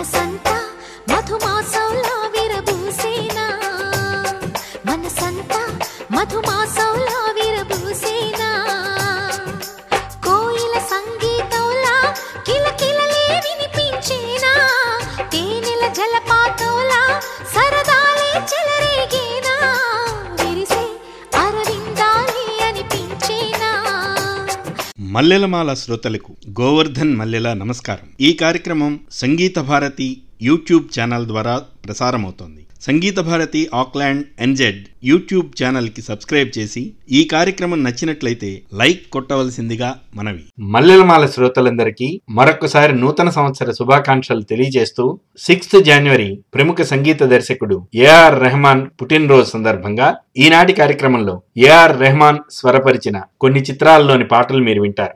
మనసంతా మధుమాసంలా విరబూసేనా మనసంతా మధుమాసంలా విరబూసేనా కోయిల సంగీతంలా కిలకిలలే వినిపించేనా తేనెల జలపాతంలా సరదాలే చెలరేగేనా విరిసే అరవిందాలే అనిపించేనా. మల్లెలమాల శ్రోతలకు గోవర్ధన్ మల్లెల నమస్కారం. ఈ కార్యక్రమం సంగీత భారతి యూట్యూబ్ ఛానల్ ద్వారా ప్రసారమవుతోంది. Sangeetha Bharathi Auckland NZ YouTube ఛానల్కి సబ్స్క్రైబ్ చేసి ఈ కార్యక్రమం నచ్చినట్లయితే లైక్ కొట్టవలసిందిగా మనవి. మల్లెలమాల శ్రోతలందరికీ మరొకసారి నూతన సంవత్సర శుభాకాంక్షలు తెలియజేస్తూ 6th జనవరి ప్రముఖ సంగీత దర్శకుడు AR రెహమాన్ పుట్టినరోజు సందర్భంగా ఈనాటి కార్యక్రమంలో AR రెహమాన్ స్వరపరిచిన కొన్ని చిత్రాల్లోని పాటలు మీరు వింటారు.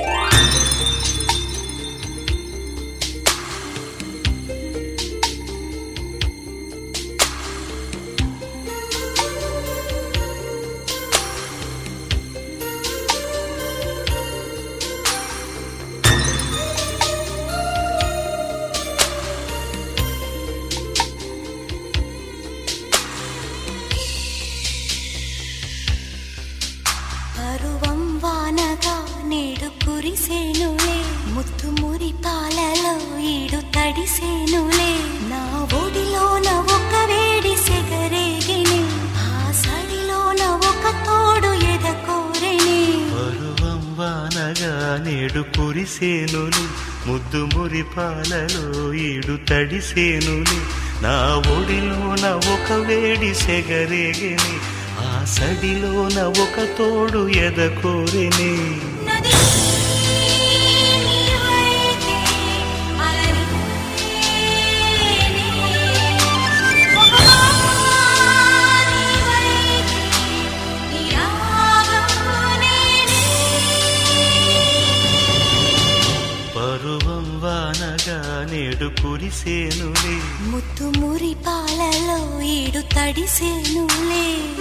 ముత్తు మురి పాలలో ఈడు తడిసేనులే నా ఒడిలోన ఒక వేడి సెగరేగిని ఆ సడిలోన ఒక తోడు ఎదకోరెని పరువం వానగా నేడు కురిసేనులే ముద్దు మురి పాలలో ఈడు తడిసేనులే నా ఒడిలోన ఒక వేడి సెగరేగిని ఆ సడిలోన ఒక తోడు ఎదకోరెని పరువం వానగా నేడు కురిసేనులే ముత్తు మురి పాలలో ఈడు తడిసేనులే.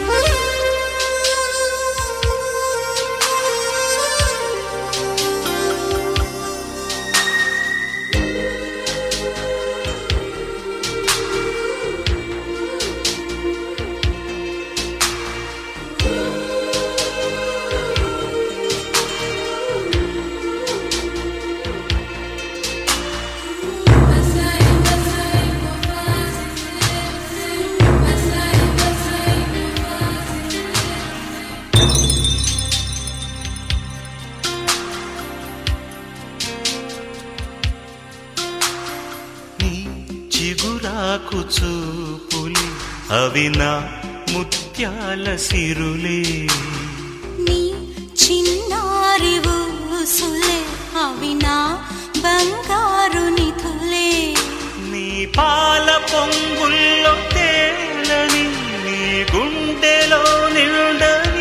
చిగురాకు చూపులి అవి నా ముత్యాల సిరులే నీ చిన్నారి ఊసులే అవి నా బంగారు నిధులే నీ పాల పొంగుల్లో తేలని నీ గుండెలో నిండని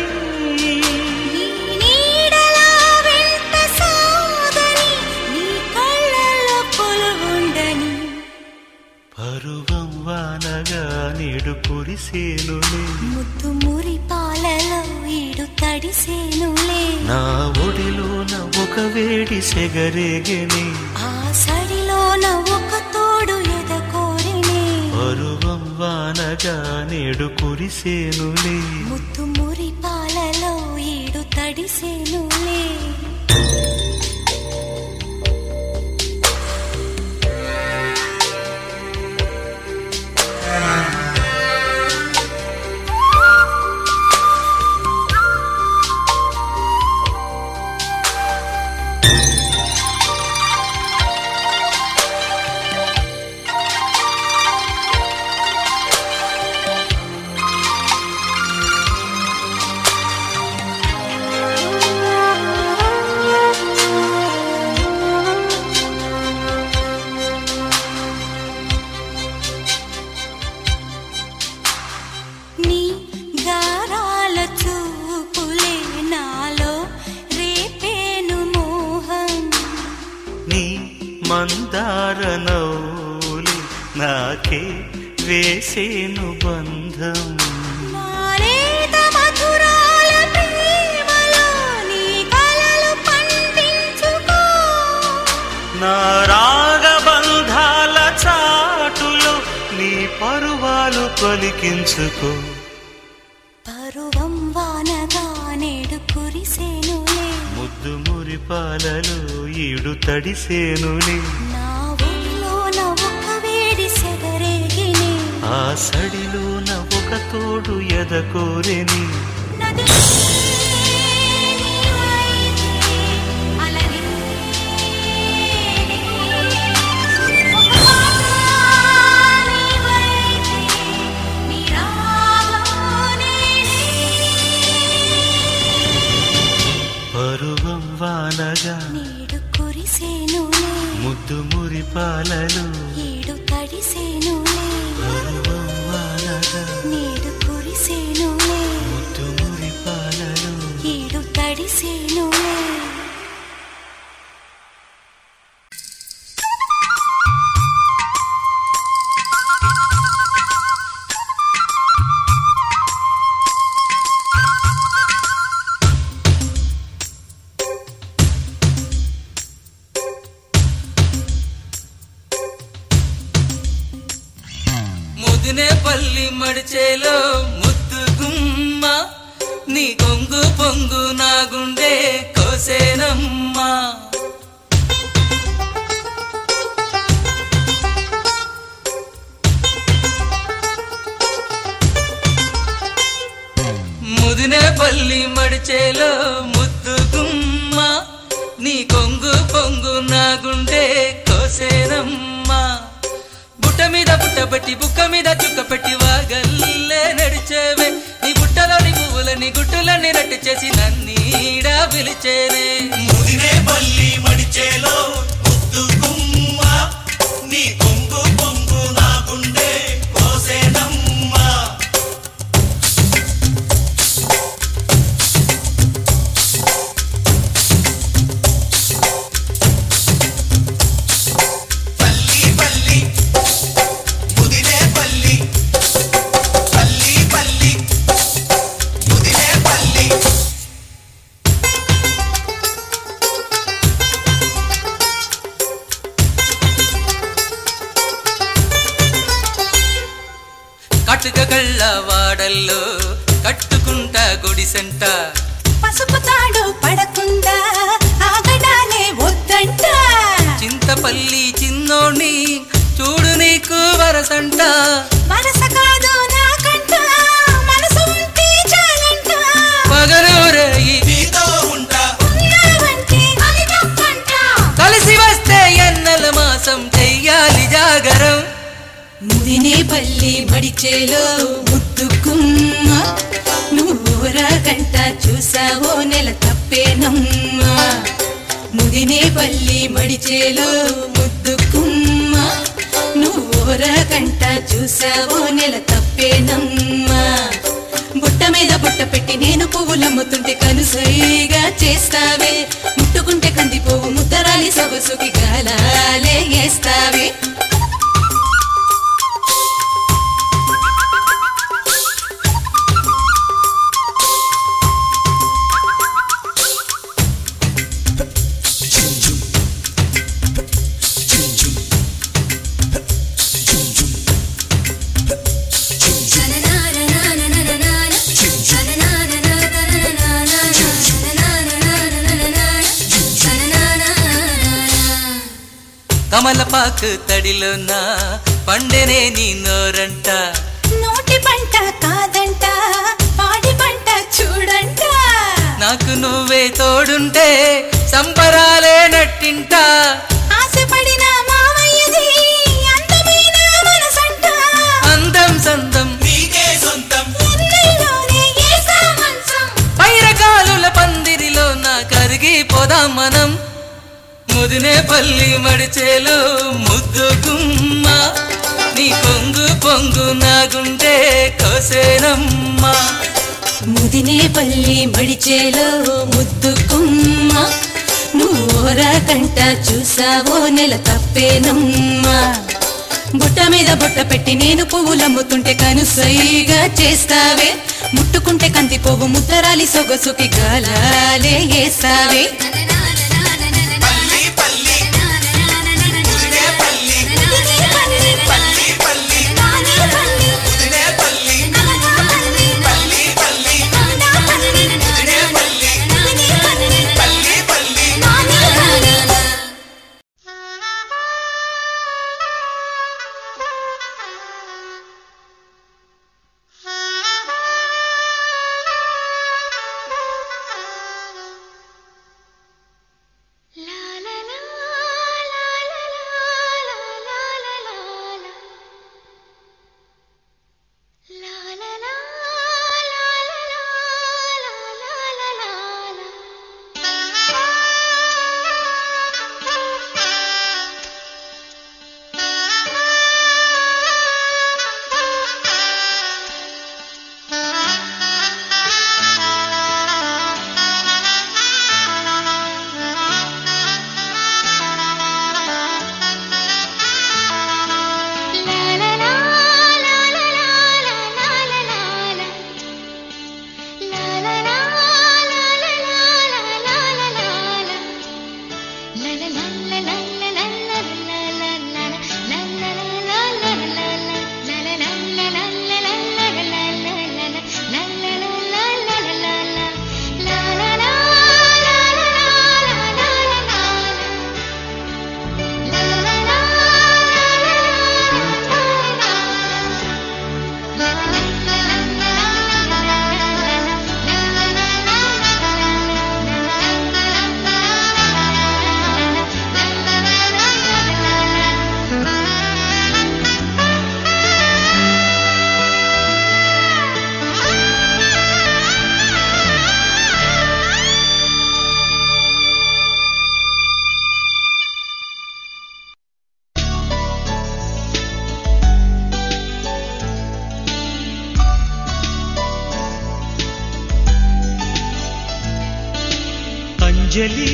పరువం వానగా నేడు కురిసేనులే ముత్తు మురి పాలలో ఈడు తడిసేనులే నా ఒడిలోన ఒక వేడి సెగరేగని ఆ సడిలోన ఒక తోడు ఎదకోరిని పరువం వానగా నేడు కురిసేనులే ముత్తు మురి పాలలో ఈడు తడిసేనులే. మందార నౌలి నాకే వేసేను బంధం నా రాగబంధాల చా పలికించుకో. పరువం వానగా నేడు కురిసేనులే, ముద్దు మురిపాలలో ఈడు తడిసేనులే. నా ఒడిలోన ఒక వేడి సెగరేగిని, ఆ సడిలోన ఒక తోడు ఎదకోరెని. నది పరువం వానగా నేడు కురిసేనులే, ముద్దు మురిపాలలో ఈడు తడిసేనులే. పరువం వానగా నేడు కురిసేనులే, ముద్దు మురిపాలలో ఈడు తడిసేనులే. ముదినేపల్లి మడిచేలో ముద్దు గుమ్మ, నీ కొంగు పొంగు నా గుండె కోసేనమ్మా. ముదినేపల్లి మడిచేలో ముద్దు గుమ్మ, నీ కొంగు పొంగు నా గుండె కోసేనమ్మా. బుట్ట మీద బుట్ట పెట్టి బుక్క మీద చుక్క పెట్టి వాగల్లే నడిచేవే, నీ బుట్టలోని పువ్వులని గుట్టులన్నీ రట్టు చేసి నన్నీడా పిలిచేనే. ముదినేపల్లి మడిచేలో ముద్దు గుమ్మ, నీ కొంగు పొంగు నా గుండె కోసేనమ్మా. పల్లి పల్లి ముదినేపల్లి, పల్లి పల్లి ముదినేపల్లి. కట్టుక కళ్ళ వాడల్లో కట్టుకుంటా గుడిసెంట, పసుపు తాడు పడకుండా ఆగడానే వద్దంట, చింతపల్లి చిన్నోణ్ణి చూడు నీకు వరసంట. వరస కాదు నాకంట, మనసు ఉంటే చాలంట, పగరూరయి నీతో ఉంటా ఉన్నావంటే అది తప్పంట. కలిసి వస్తే ఎన్నెల మాసం చెయ్యాలి జాగరం. ముదినేపల్లి మడిచేలో ముద్దుకుమ్మ, నువ్వురా గంట చూసావో నెల తప్పేనమ్మా. ముదినేపల్లి మడిచేలో ముద్దుకుమ్మ, నువ్వురా గంట చూసావో నెల తప్పేనమ్మా. బుట్ట మీద బుట్ట పెట్టి నేను పువ్వులమ్ముతుంటే కనుసైగా చేస్తావే, ముట్టుకుంటే కందిపోవు ముద్దరాలి సొగసుకి గాలాలే వేస్తావే. కమలపాకు తడిలోన పండెనే నీ నోరంట, నోటి పంట కాదంట, పాడి పంట చూడంట. నాకు నువ్వే తోడుంటే సంబరాలే నట్టింట. ఆశపడిన మావయ్యది అందమైన మనసంట, అందం సందం నీకే సొంతం. ఎన్నెల్లోనే ఏసా మంచం. పైరకాలుల పందిరిలో నా కరిగిపోదాం మనం. ముదినేపల్లి మడిచేలో ముద్దు గుమ్మ, నీ కొంగు పొంగు నా గుండె కోసేనమ్మా. ముదినేపల్లి మడిచేలో ముద్దుకుమ్మ, నువ్వురా కంట చూసావో నెల తప్పేనమ్మా. బుట్ట మీద బుట్ట పెట్టి నేను పువ్వులమ్ముతుంటే కనుసైగా చేస్తావే, ముట్టుకుంటే కందిపోవు ముద్దరాలి సొగసుకి గాలాలే వేస్తావే. పల్లి పల్లి ముదినేపల్లి, పల్లి పల్లి ముదినేపల్లి.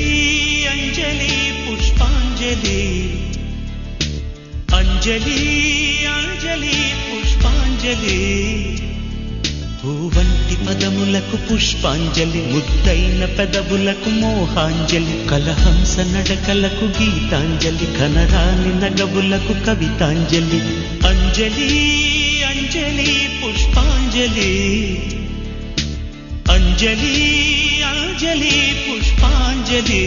అంజలి పుష్పాంజలి అంజలి అంజలి పుష్పాంజలి పూవంటి పదములకు పుష్పాంజలి ముద్దైన పెదవులకు మోహాంజలి కలహంస నడకలకు గీతాంజలి కనరాని నగవులకు కవితాంజలి అంజలి అంజలి పుష్పాంజలి అంజలి అంజలి పుష్పాంజలి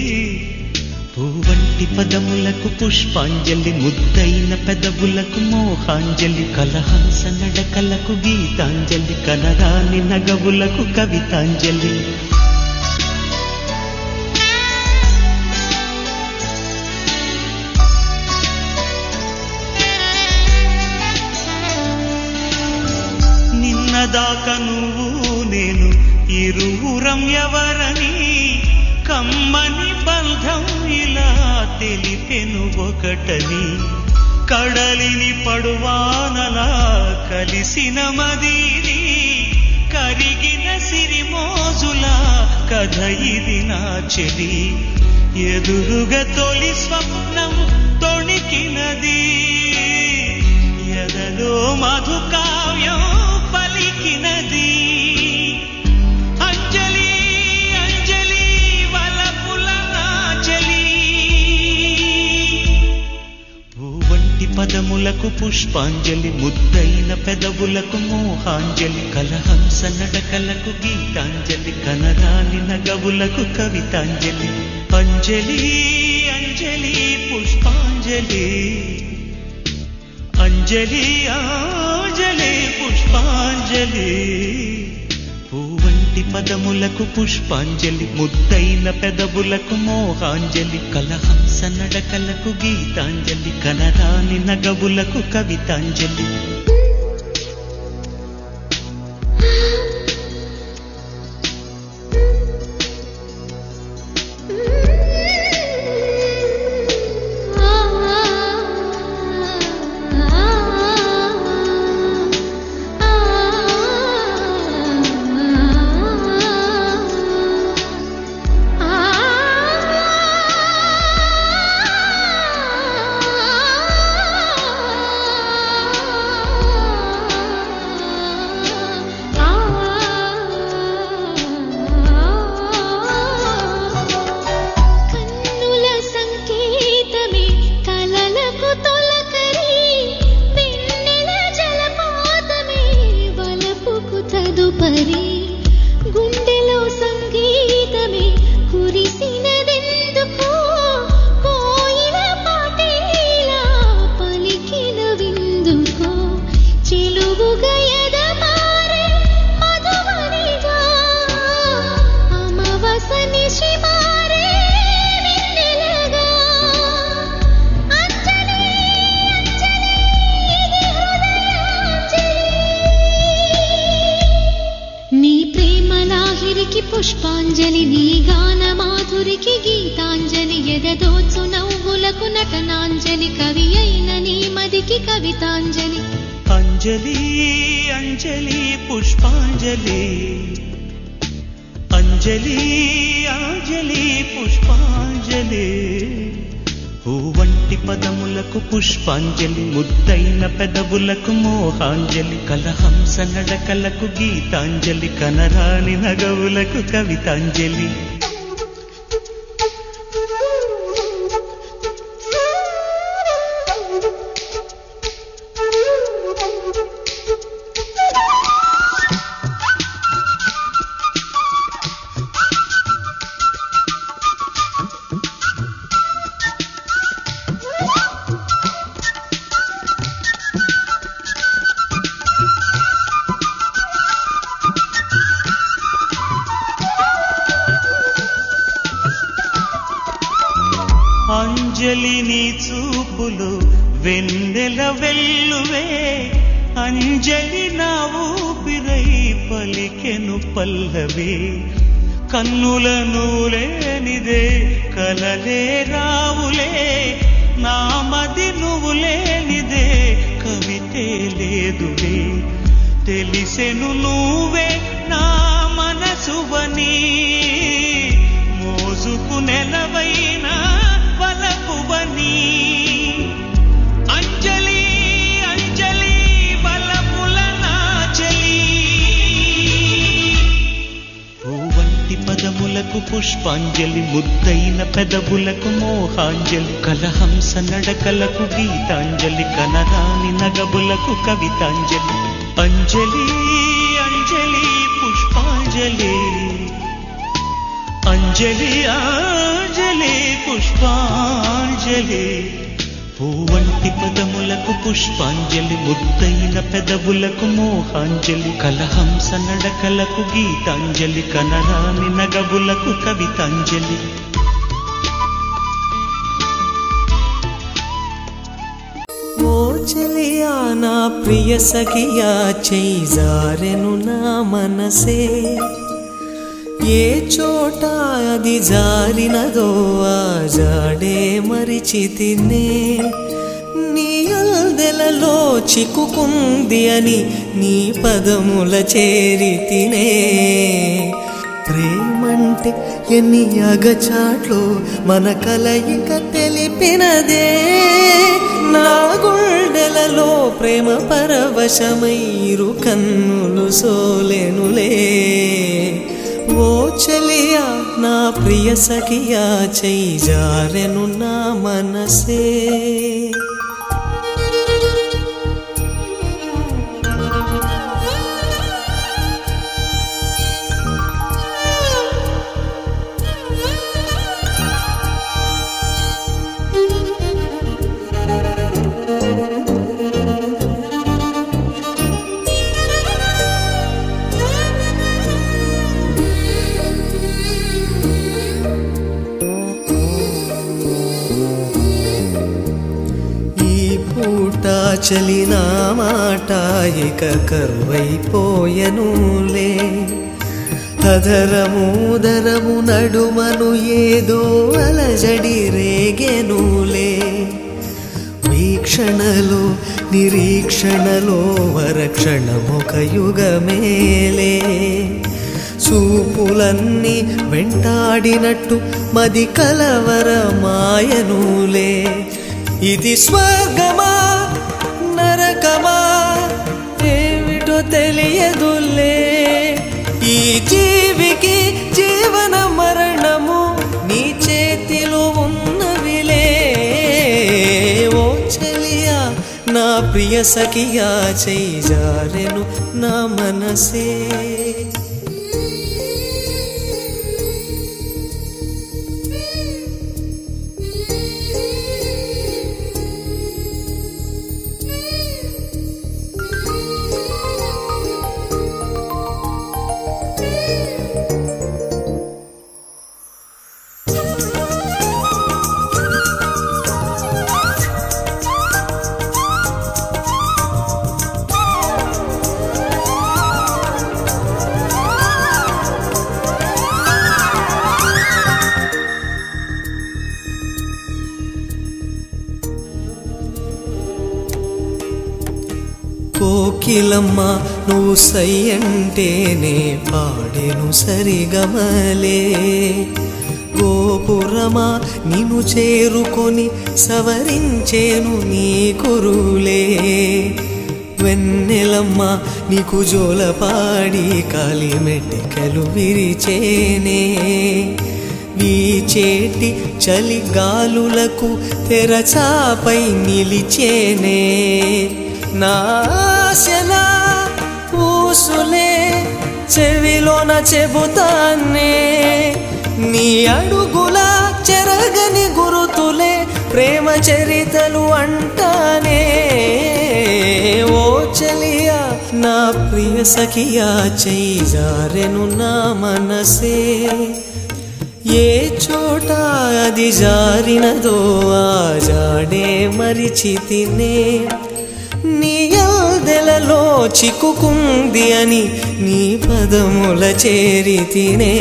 పూవంటి పదములకు పుష్పాంజలి ముద్దైన పెదవులకు మోహాంజలి కలహంస నడకలకు గీతాంజలి కనరాని నగవులకు కవితాంజలి నిన్నదాకా నువ్వు నేను ఇరువురం ఎవరని కమ్మని బంధం ఇలా తెలిపెను ఒకటని కడలిని పడువానలా కలిసిన మదిని కరిగిన సిరిమోజుల కథ ఇది నా చెలి ఎదురుగా తొలి స్వప్నం తొణికినది ఎదలో మధుకావ్యం పలికినది అంజలి అంజలి వలపుల నాచలి పూవంటి పదములకు పుష్పాంజలి ముద్దైన పెదవులకు మోహాంజలి కలహంస నడకలకు గీతాంజలి కనరాని నగవులకు కవితాంజలి అంజలి అంజలి పుష్పాంజలి అంజలి అంజలి పుష్పాంజలి పూవంటి పదములకు పుష్పాంజలి ముద్దైన పెదవులకు మోహాంజలి కలహంస నడకలకు గీతాంజలి కనరాని నగవులకు కవితాంజలి పుష్పాంజలి నీ గాన మాధురికి గీతాంజలి ఎదదోచు నవ్వులకు నటనాంజలి కవి అయిన నీ మదికి కవితాంజలి అంజలి అంజలి పుష్పాంజలి అంజలి అంజలి పుష్పాంజలి పూవంటి పదములకు పుష్పాంజలి ముద్దైన పెదవులకు మోహాంజలి కలహంస నడకలకు గీతాంజలి కనరాని నగవులకు కవితాంజలి అంజలి నీ చూపులు వెన్నెల వెల్లువే అంజలి నా ఊపిరై పలికెను పల్లవే కన్నుల నువ్వులేనిదే కలలే రావులే నా మది నువ్వులేనిదే కవితే లేదులే తెలిసెను నువ్వే నా మనసువని మోసుకునే నెలవైన వలపువని అంజలి అంజలి వలపుల నాచలి పూవంటి పదములకు పుష్పాంజలి ముద్దైన పెదవులకు మోహాంజలి కలహంస నడకలకు గీతాంజలి కనరాని నగబులకు కవితాంజలి అంజలి అంజలి పుష్పాంజలి అంజలి అంజలి పుష్పాంజలి పూవంటి పదములకు పుష్పాంజలి ముద్దైన పెదవులకు మోహాంజలి కలహంస నడకలకు గీతాంజలి కనరాని నగబులకు కవితాంజలి ఓ చెలియా నా ప్రియ సఖియా చేయి జారెను నా మనసే ఏ చోట అది జారినదో ఆ జాడే మరిచితినే నీ అల్దెలలో చిక్కుకుంది అని నీ పదముల చేరితినే ప్రేమంటే ఎన్ని అగచాట్లు మన కలయిక తెలిపినదే నా గుండెలలో ప్రేమ పరవశమైరు కన్నులు సోలెనులే ఓ చెలియా నా ప్రియ సఖియా చేయి జారెను నా మనసే చలినా మాట ఇక కరువైపోయనులే అధరముదరము నడుమను ఏదో అలజడి రేగెనులే వీక్షణలో నిరీక్షణలో వరక్షణమొక యుగమేలే చూపులన్నీ వెంటాడినట్టు మది కలవరమాయనులే ఇది స్వర్గమా నరకమా ఏమిటో తెలియదులే ఈ జీవికి జీవన మరణము నీ చేతిలో ఉన్నవిలే ఓ చెలియా నా ప్రియ సఖియా చేయి జారెను నా మనసే కోకిలమ్మ నువ్వు సై అంటేనే పాడేను సరిగమలే గోపురమా నిన్ను చేరుకొని సవరించేను నీ కురులే వెన్నెలమ్మ నీకు జోలపాడి కాలి మెట్టికలు విరిచేనే వీచేటి చలి గాలులకు తెరచాపై నిలిచేనే నాశనా ఊసులే చెవిలోన చెబుతానే నీ అడుగుల చెరగని గురుతులే ప్రేమ చరితలు అంటానే ఓ చెలియా నా ప్రియ సఖియా చేయి జారెను నా మనసే ఏ చోట అది జారినదో ఆ జాడే మరిచితినే నీ అల్దెలలో చిక్కుకుంది అని నీ పదముల చేరితినే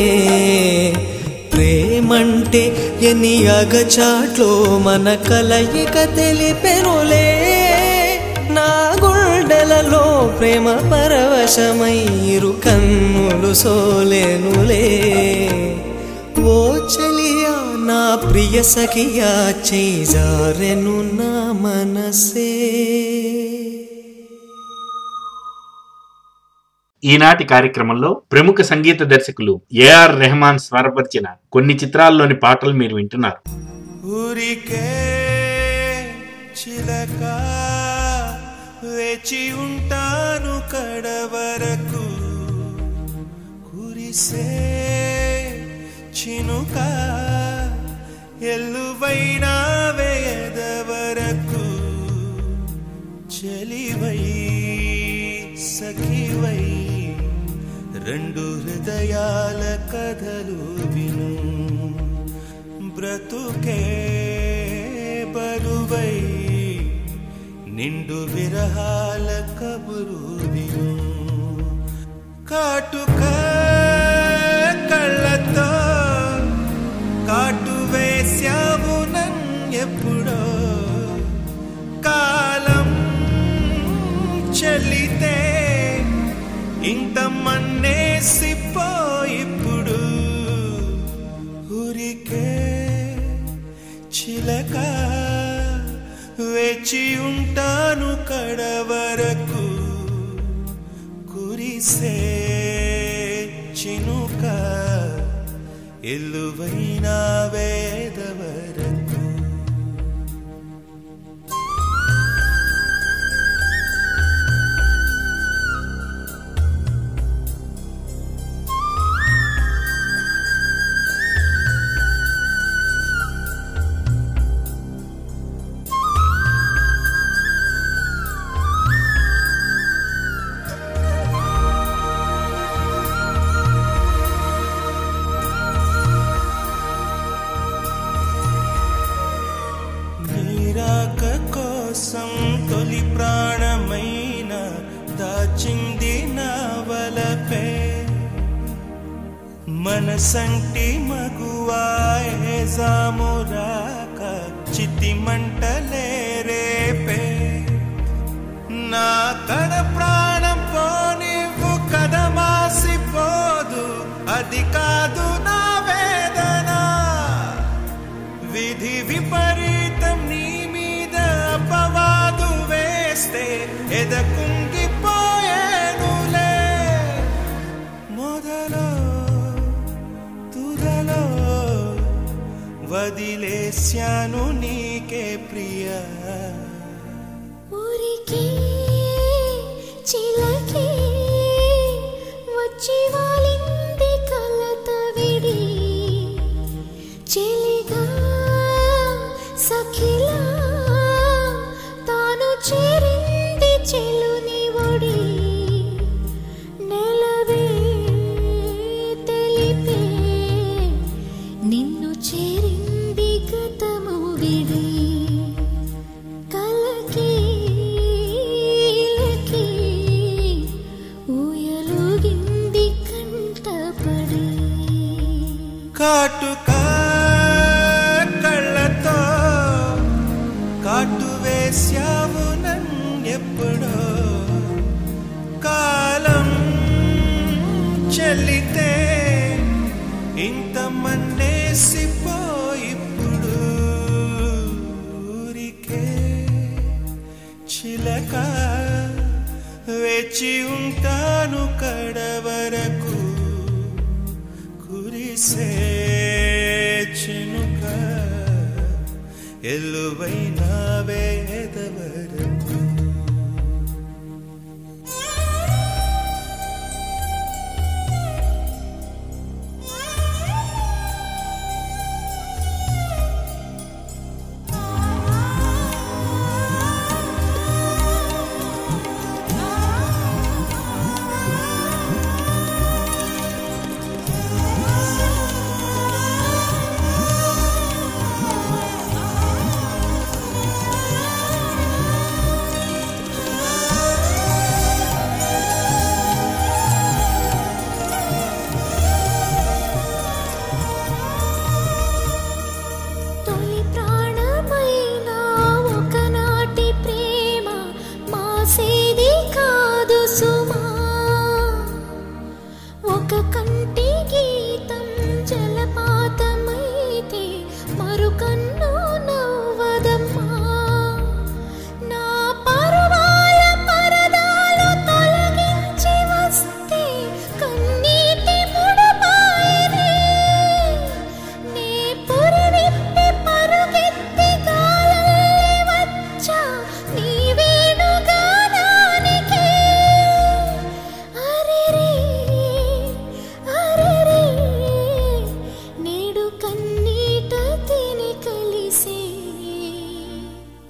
ప్రేమంటే ఎన్ని అగచాట్లో మన కలయిక తెలిపెనులే నా గుండెలలో ప్రేమ పరవశమైరు కన్నులు సోలెనులే ఓ చెలియా నా ప్రియ సఖియా చేజారెను నా మనసే. ఈనాటి కార్యక్రమంలో ప్రముఖ సంగీత దర్శకులు ఏఆర్ రెహమాన్ స్వరపరిచిన కొన్ని చిత్రాల్లోని పాటలు మీరు వింటున్నారు. ఊరికే చిలక వేచి ఉంటాను కడవరకు, కురిసే చినుక ఎల్లువైనా వేయదవరకు, చెలివై సఖివై రెండు హృదయాల కథలు విను, బ్రతుకే బరువై నిండు విరహాల కబురు విను, కాటుక కళ్ళతో కాటు వేశావు నన్నెప్పుడో, కాలం చలితే ఇంత మన్నేసిపోయిప్పుడు, ఊరికే చిలక వేచి ఉంటాను కడవరకు, కురిసే చినుక ఎల్లువైన వేదవరకు. తొలి ప్రాణమైన దాచింది నా వలపే, మనసంటి మగువాయే జామురాక చితి మంటలే రేపే, నా కడ ప్రాణం పోనివ్వు కదమాసిపోదు, అది కాదు నా వేదన, విధి విపరీతం నీ మీద అపవాదు వేస్తే ఎదకుంగిపోయేనులే, మొదలో తుదలో వదిలేశాను నీకే ప్రియా, ఊరికే చిలకే వచ్చి వాలింది కలత విడి, చెలిగా సఖిలా తాను చేరింది చెలుని ఒడి, నెలవే తెలిపే నిన్ను చేరింది గతము విడి, కలకి ఊయలుగింది కంటపడి, కాటుక కళ్ళతో కాటు వేశావు నన్నెప్పుడో, కాలం చెల్లితే ఇంత మన్నేసిపోయిప్పుడు, ఊరికే చిలక వేచి ఉంటాను కడవరకు, కురిసే చినుక ఎల్లువైన వేదవరకు.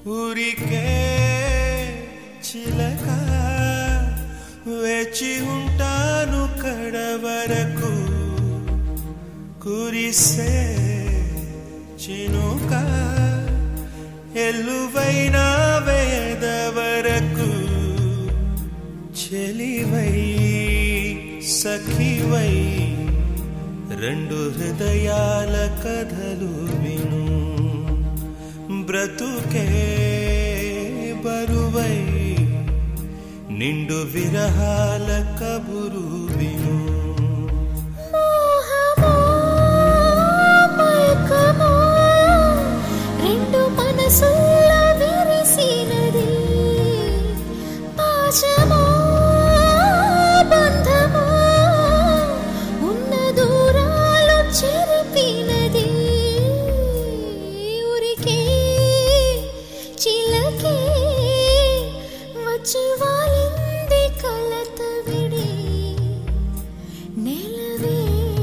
ఊరికే చిలక వేచి ఉంటాను కడవరకు కురిసే చినుక ఎల్లువైన వేద వరకు చెలివై సఖివై రెండు హృదయాల కథలు విను బ్రతుకే బరువై నిండు విరహాల కబురు విను రెండు మనసుల విరిసినది పాశమో బంధమో ఉన్న దూరాలు చెరిపినది ఊరికే చిలకే వచ్చి వాలింది కలత విడి నెలవే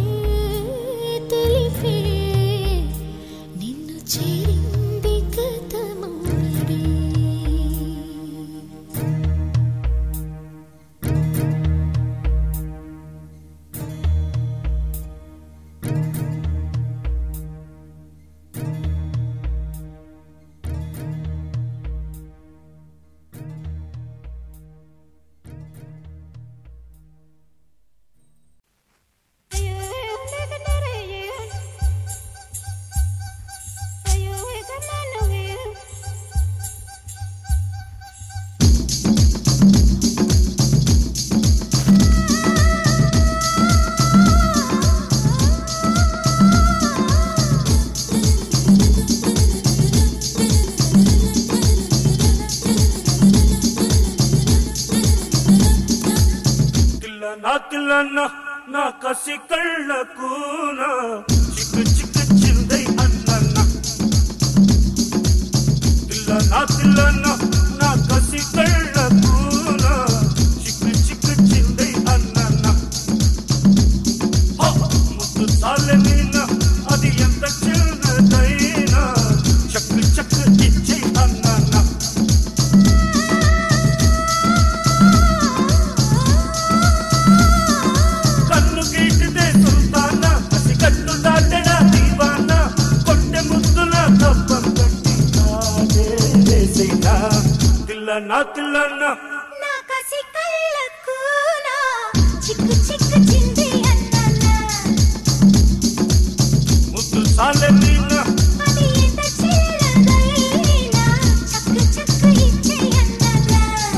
తెలిపే నిన్ను చేరింది గతము విడి నా కసి కళ్ళకు చిక్కు చిక్కు చిందై అన్న తిల్లన్న నా కసి కళ్ళకు చిక్కు చిక్కు చిందై అన్న ముద్దు చాలనీనా అది ఎంత చిన్నదైనా చక్కు చక్కు ఇచ్చే అన్న తిల్లన్న నా కసి కళ్ళకు నా చిక్కు చిక్కు చింది అన్న ముద్దు సాలనీనా అది ఎంత చిన్నదైనా చక్కు చక్కు ఇచ్చే అన్న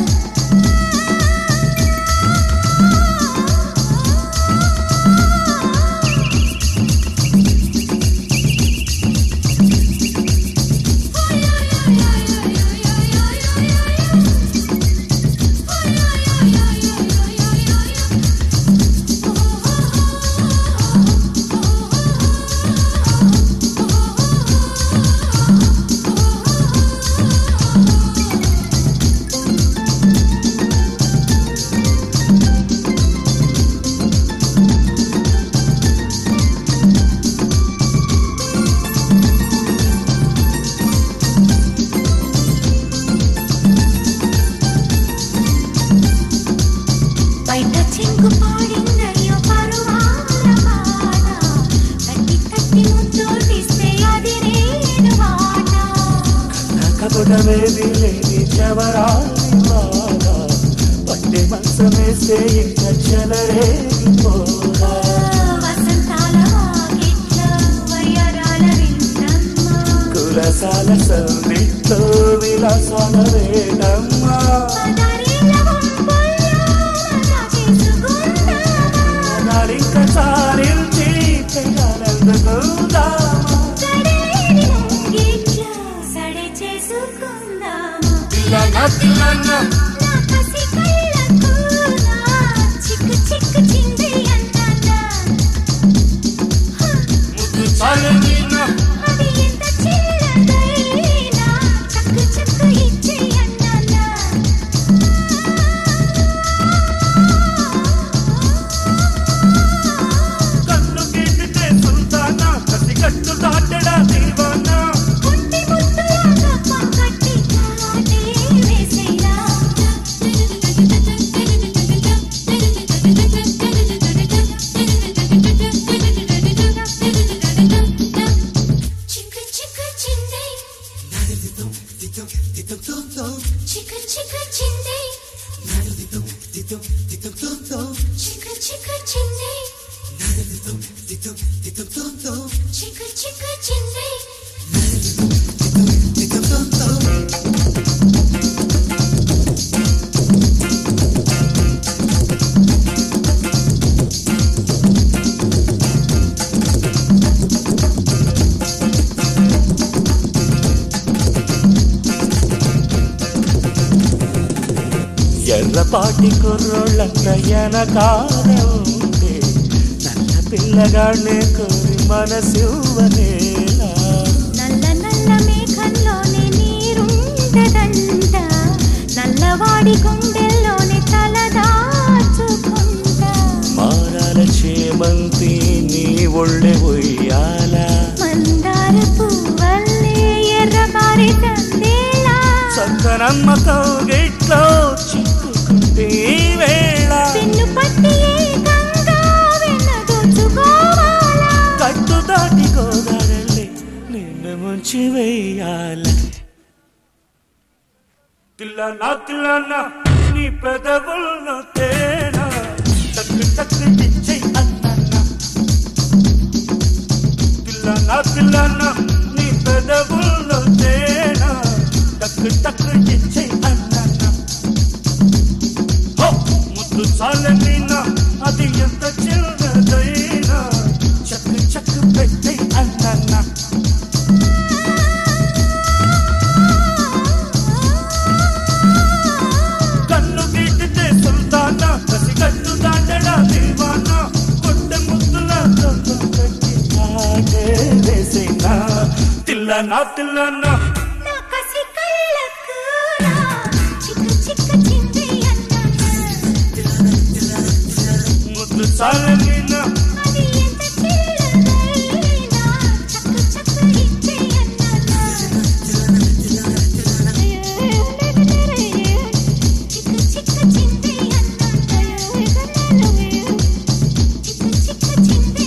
బయట చింగు పాడిందయ్యో పరువాల పాట తట్టి తట్టి ముద్దోటిస్తే అది రేడు మాట కబుడమేది లేని జవరాలి వాడ పట్టె మంచమేస్తే ఇంత చెలరేగిపోరా వసంతాల వాకిట్ల వయ్యారాల విందమ్మ కులసాల సందిట్లో విలాసాల వేడమ్మా పదారేళ్ళ వంపుల్లో మజా చేసుకుందామా నారింక సారిల్చి పెళ్ళాలందుకుందామా సడేని ముంగిట్ల సడే చేసుకుందామా తిల్లన్న నా కసి కళ్ళకు నా చిక్కు చిక్కు చింది అన్న ముద్దు సాలనీనా అది ఎంత చిన్నదైనా చక్కు చక్కు ఇచ్చే అన్న కన్ను గీటితే సుల్తానా కసి కట్టు దాటడా దీవానా పుట్టి ముద్దులా కప్ప కట్టి చిక్కు చిక్కు చిందే చిక్కు చిక్కు చిందే చిక్కు చిక్కు చిందే ఎర్రపాటి కుర్రోళ్ళంత ఎనకాల ఉంటే నల్ల పిల్లగాళ్ళే కోరి మనసివ్వనేలా నల్ల నల్ల మేఘంలోనే నీరుంటదంట నల్లవాడి గుండెల్లోనే తలదాచుకుంటా మారాల చేమంతి నీ ఒళ్ళె ఉయ్యాల మందార పువ్వల్లే ఎర్రబారి తందేలా చందనమ్మ కౌగిట్లో చిక్కుకుంటే వేళ పిన్ను పట్టి ఏకంగా వెన్నదోచుకోవాలా కట్టు దాటి గోదావరి నిన్ను ముంచి వేయాల తిల్లనా నీ పెదవుల్లో తేనా టక్కు టక్కు ఇచ్చే అన్న తిల్లనా నీ పెదవుల్లో తేనా టక్కు టక్కు ఇచ్చే అన్న ముద్దు చాలనీనా అది ఎంత చిన్నదైనా చక్కు చక్కు పెట్టే అన్న కన్ను గీటితే సుల్తానా కసి కన్ను దాటడా దేవానా కొట్టె ముద్దులతో కట్టి ఆడే వేసేనా తిల్లనా నా కసి కళ్ళకు నా చిక్కు చిక్కు చిందే ముద్దు చాలనీనా అది ఎంత చిన్నదైనా చక్కు చక్కు ఇచ్చే చిక్కు చిక్కు చిందే చిక్కు చిక్కు చిందే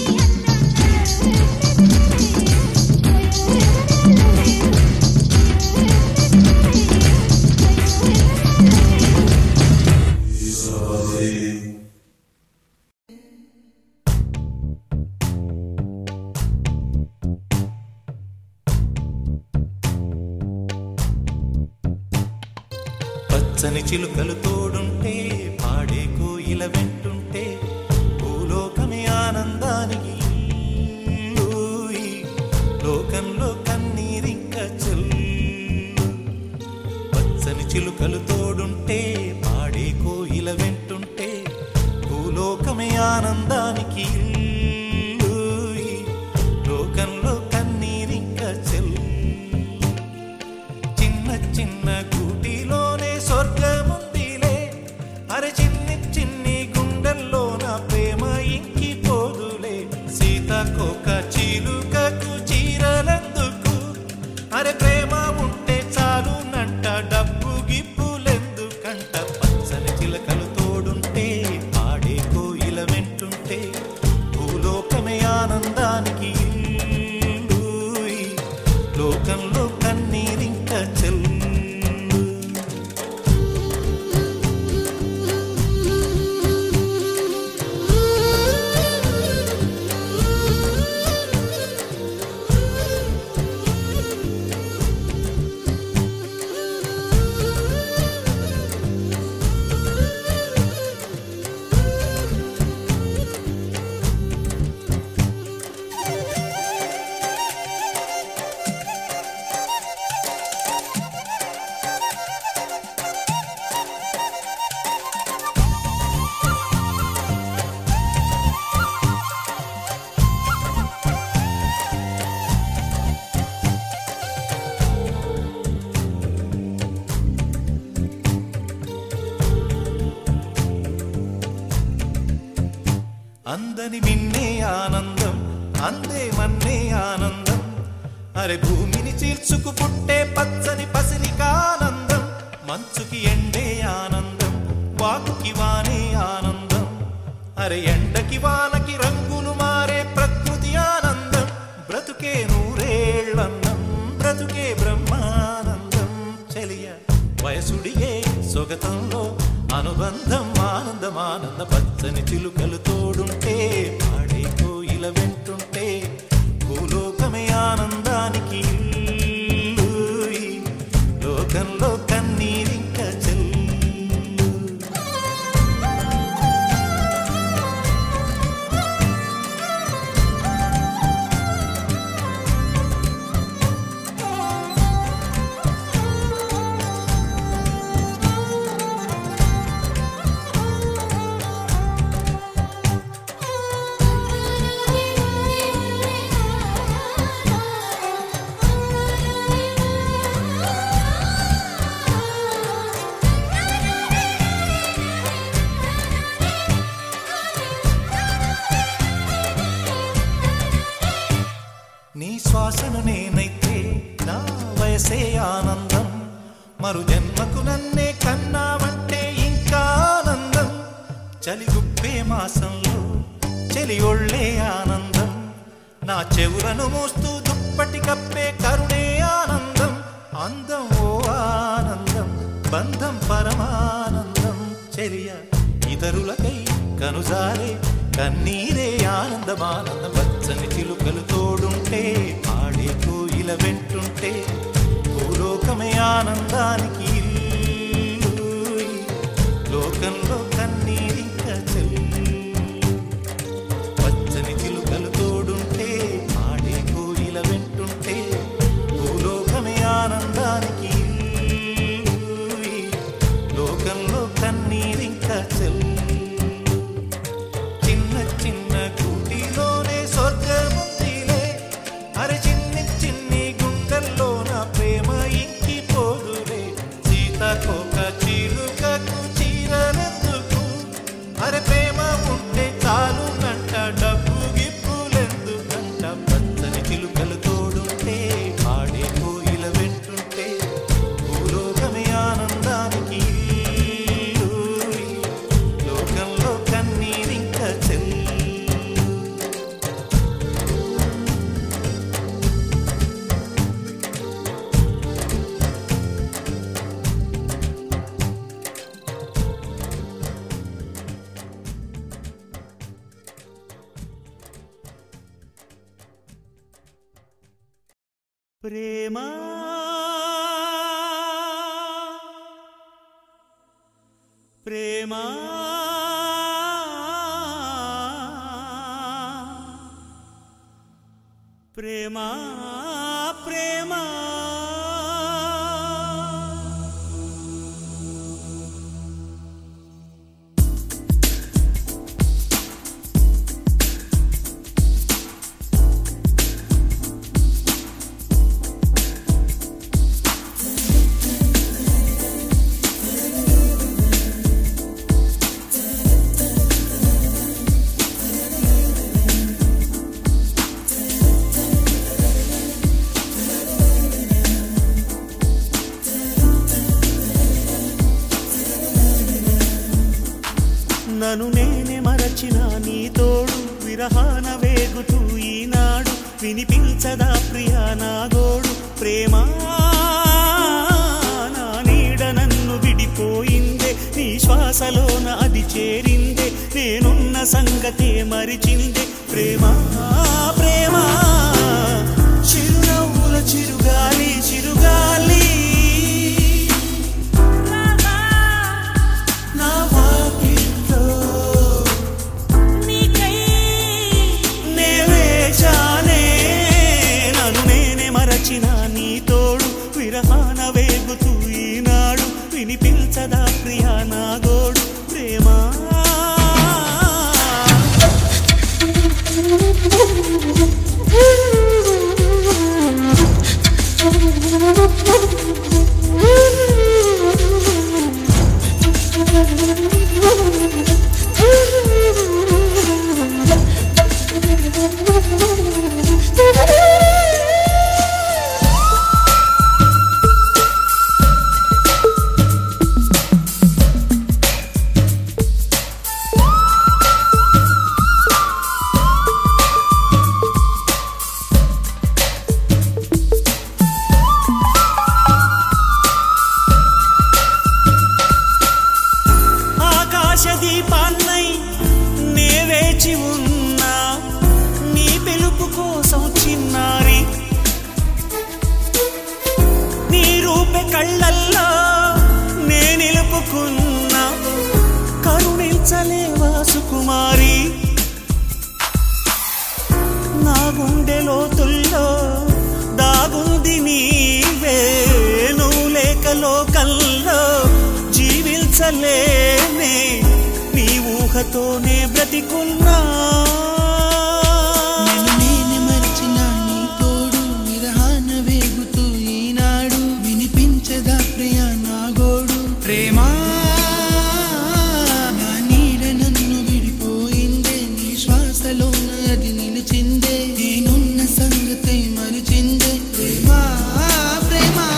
పచ్చని చిలుకలు తోడుంటే పాడే కోయిల వెంటుంటే భూలోకమే ఆనందానికి ఊయి, లోకంలో కన్నీరింక చెల్లు. పచ్చని చిలుకలు తోడుంటే పాడే కోయిల వెంటుంటే భూలోకమే ఆనందానికి ఊయి, లోకంలో కన్నీరింక చెల్లు. చిన్న చిన్న గూటిలోనే స్వర్గముందిలే అరే చిన్ని చిన్ని గుండెల్లో నా ప్రేమ ఇంకి పోదులే సీతాకోక చీలుకకు చీరలందుకు అరే ప్రేమ ఉంటే చాలునంట డబ్బు గిప్పులెందుకంట పచ్చని చిలకలు తోడుంటే పాడే కోయిల వెంటుంటే భూలోకమే ఆనందానికి ఇల్లు, లోకంలో కన్నీరింక చెల్లు. అందని మిన్నే ఆనందం అందే మన్నే ఆనందం అరే భూమిని చీల్చుకు పుట్టే పచ్చని పసిరికానందం మంచుకి ఎండే ఆనందం వాకుకి వానే ఆనందం అరే ఎండకి వానకి రంగులు మారే ప్రకృతి ఆనందం బ్రతుకే నూరేళ్ళన్నం బ్రతుకే బ్రహ్మానందం చెలియ వయసుడిగే సొగతంలో అనుబంధం ఆనందమానంద పచ్చని చిలుకలు తోడుంటే పాడే కోయిల వెంటుంటే భూలోకమే ఆనందానికి ఇల్లు. ఈ లోకంలో కన్నీరింక చెల్లు. నీ శ్వాసను నేనైతే నా వయసే ఆనందం మరు జన్మకు నన్నే కన్నావంటే ఇంకా ఆనందం చలిగుప్పే మాసంలో చెలి ఒళ్ళే ఆనందం నా చెవులను మోస్తూ దుప్పటి కప్పే కరుణే ఆనందం అందం ఓ ఆనందం బంధం పరమానందం చెలియ ఇతరులకై కనుజారే కన్నీరే ఆనందమానందం పచ్చని చిలుకలు తోడుంటే ఆడే కోయిల వెంటుంటే భూలోకమే ఆనందానికి ఇల్లు. లోకంలో కన్నీరింక చెల్లు. పచ్చని చిలుకలు తోడుంటే ఆడే కోయిల వెంటుంటే భూలోకమే ఆనందానికి ఇల్లు. లోకంలో కన్నీరింక చెల్లు. చిన్న గుడిలోనే స్వర్గముందిలే అరే చిన్ని చిన్ని గుండెల్లోన ప్రేమ ఇంకిపోదులే సీతకోక చిలుకకు చీరలెందుకు అరే ప్రేమ ఉంటే చాలు నంట డబ్బు గిప్పులెందుకంట పచ్చని చిలుకలు తోడుంటే ఆడే కోయిల వెంటుంటే భూలోకమే ఆనందానికి ఇల్లు. లోకంలో కన్నీరింక చెల్లు. ప్రేమ ప్రేమ ప్రేమ ప్రేమ నన్ను నేనే మరచిన నీ తోడు విరహాన వేగుతూ ఈనాడు వినిపించదా ప్రియా నా గోడు ప్రేమ నా నీడ నన్ను విడిపోయిందే నీ శ్వాసలోన అది చేరిందే నేనున్న సంగతే మరిచిందే ప్రేమ ప్రేమ చిరునవ్వుల చిరుగాలి చిరుగాలి నీ తోడు విరహాన వేగుతూ ఈనాడు వినిపించదా ప్రియా నా గోడు ప్రేమ చూపే కళ్ళల్లో నే నిలుపుకున్నా కరుణించలేవా సుకుమారి నా గుండె లోతుల్లో దాగుంది నీవే నువ్వు లేక లోకల్లో జీవించలేనే నీ ఊహతోనే బ్రతికున్నా నేను మరిచిన నీ తోడు విరహాన వేగుతూ ఈనాడు వినిపించదా ప్రియా నా గోడు ప్రేమా నా నీడ నన్ను విడిపోయిందే నీ శ్వాసలో అది నిలిచిందే నేనున్న సంగతి మరిచిందే ప్రేమా ప్రేమా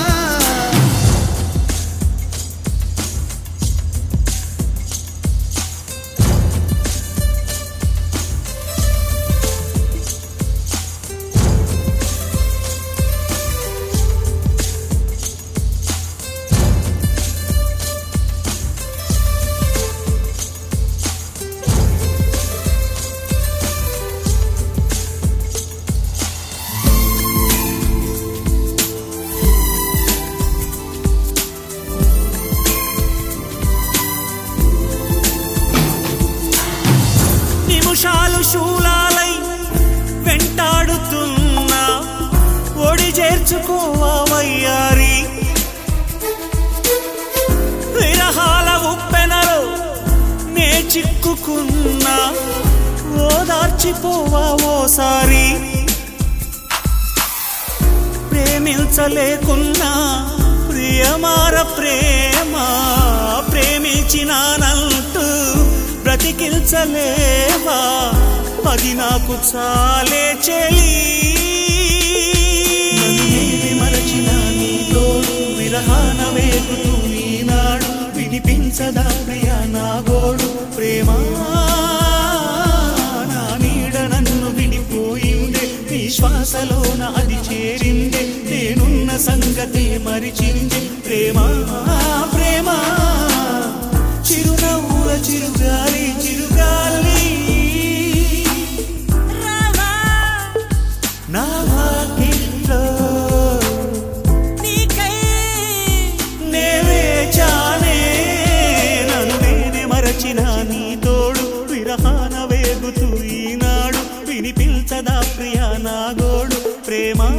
నిమిషాలు శూలాలై వెంటాడుతున్నా ఒడి చేర్చుకోవయ్యారి విరహాల ఉప్పెనలో నే చిక్కుకున్నా ఓదార్చిపోవా ఓసారి ప్రేమించలేకున్నా ప్రియమార ప్రేమ ప్రేమించినానంటూ బ్రతికించలేవా అది నాకు చాలే చెలి మరచిన నీ తోడు విరహాన వేగుతూ ఈనాడు వినిపించదా ప్రియా నా గోడు ప్రేమా నా నీడ నన్ను విడిపోయిందే నీ శ్వాసలోన అది చేరిందే నేనున్న సంగతి మరిచిందే ప్రేమా ప్రేమా చిరునవ్వుల చిరుగాలి చిరుగాలి నా వాకిట్లో నేనే చానే నన్ను మరచిన నీ తోడు విరహాన వేగుతూ ఈనాడు వినిపించదా ప్రియా నా గోడు ప్రేమా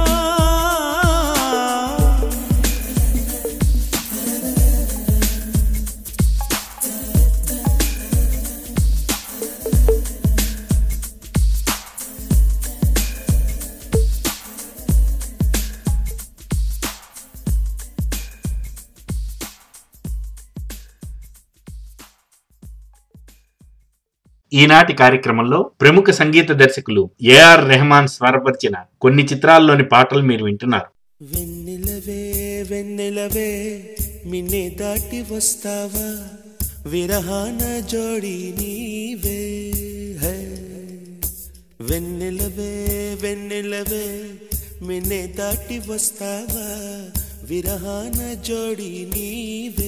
ఈనాటి కార్యక్రమంలో ప్రముఖ సంగీత దర్శకులు ఏఆర్ రెహమాన్ స్వరపరిచిన కొన్ని చిత్రాల్లోని పాటలు మీరు వింటున్నారు. వెన్నెలవే వెన్నెలవే మిన్నే దాటి వస్తావా విరహాన జోడి నీవే హై వెన్నెలవే వెన్నెలవే మిన్నే దాటి వస్తావా విరహాన జోడి నీవే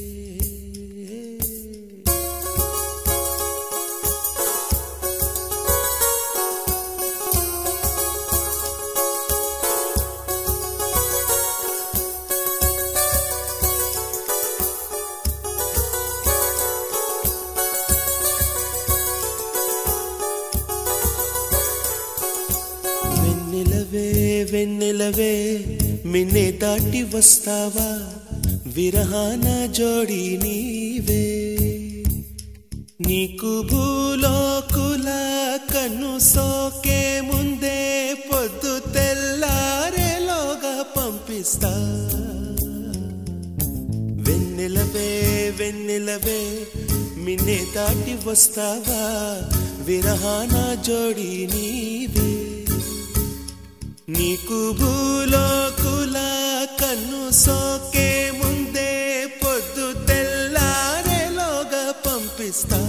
వెన్నెలవే మిన్నే దాటి వస్తావా విరహాన జోడి నీవే నీకు భూలోకుల కన్ను సోకే ముందే పొద్దు తెల్లారేలోగా పంపిస్తా వెన్నెలవే వెన్నెలవే మిన్నే దాటి వస్తావా విరహాన జోడి నీవే నీకు భూలోకుల కన్ను సోకే ముందే పొద్దు తెల్లారేలోగా పంపిస్తా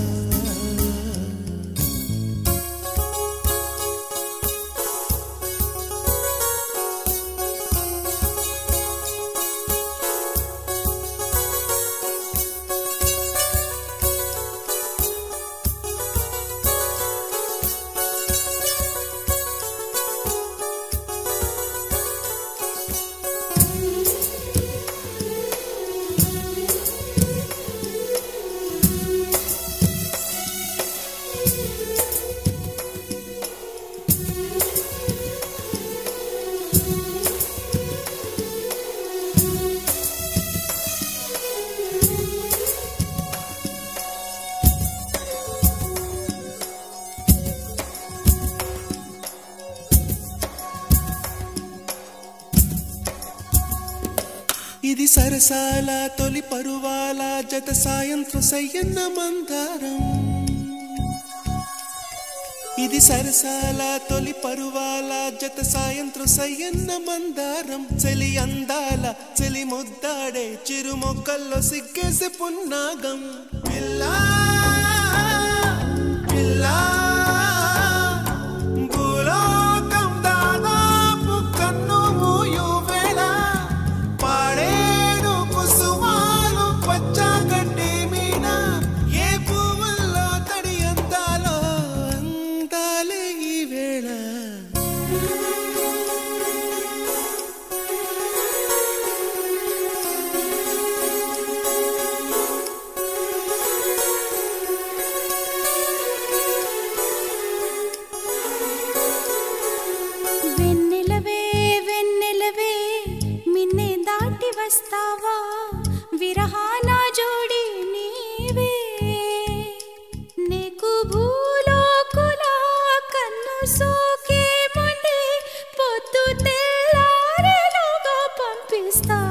ఇది సరసాల తొలి పరువాల జత సాయంత్రం సయ్యన్న మందారం ఇది సరసాల తొలి పరువాల జత సాయంత్రం సయ్యన్న మందారం చెలి అందాల చెలి ముద్దాడే చిరు మొక్కల్లో సిగ్గేసే పున్నాగం పిల్లా పిల్లా భూలోకం దాదాపు కన్ను మూయు వేళ పాడేడు కుసుమాలు పచ్చగడ్డి మీద ఏ పువ్వుల్లో తడి అందాలో అందాలే ఈ వేళ వెన్నెలవే వెన్నెలవే మిన్నే దాటి వస్తావా విరహాన జోడి నీవే నీకు భూలోకుల కన్ను సోకే ముందే పొద్దు తెల్లారేలోగా పంపిస్తా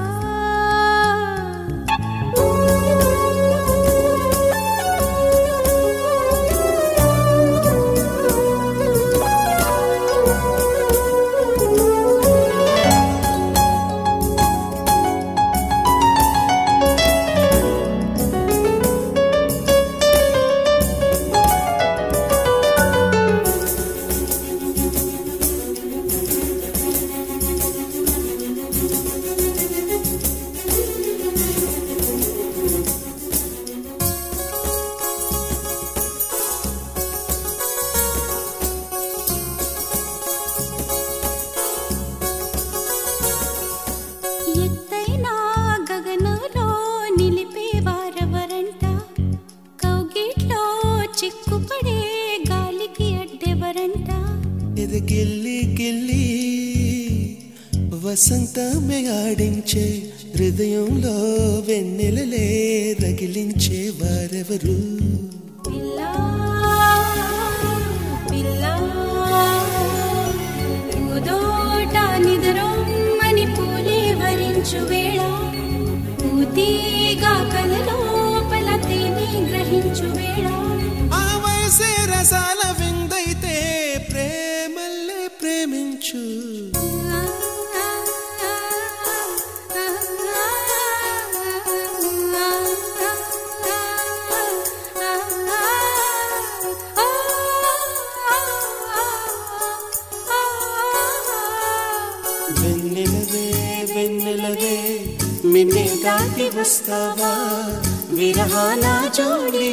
ఎత్తైనా గగనంలో నిలిపేవారెవరంట కౌగిట్లో చిక్కుపడే గాలికి అడ్డెవరంట ఎదగిల్లి గిల్లి వసంతమే ఆడించే హృదయంలో వెన్నెలలే రగిలించే వారెవరు పిల్లా పిల్లా పూదోట నిద్రొమ్మని పూలే వరించు వేళ పూతీగా కలలోపల తేనె గ్రహించు వేళ ఆ వయసే రసాల విందైతే ప్రేమల్లే ప్రేమించు వెన్నెలవే వెన్నెలవే మిన్నే దాటి వస్తావా విరహాన జోడి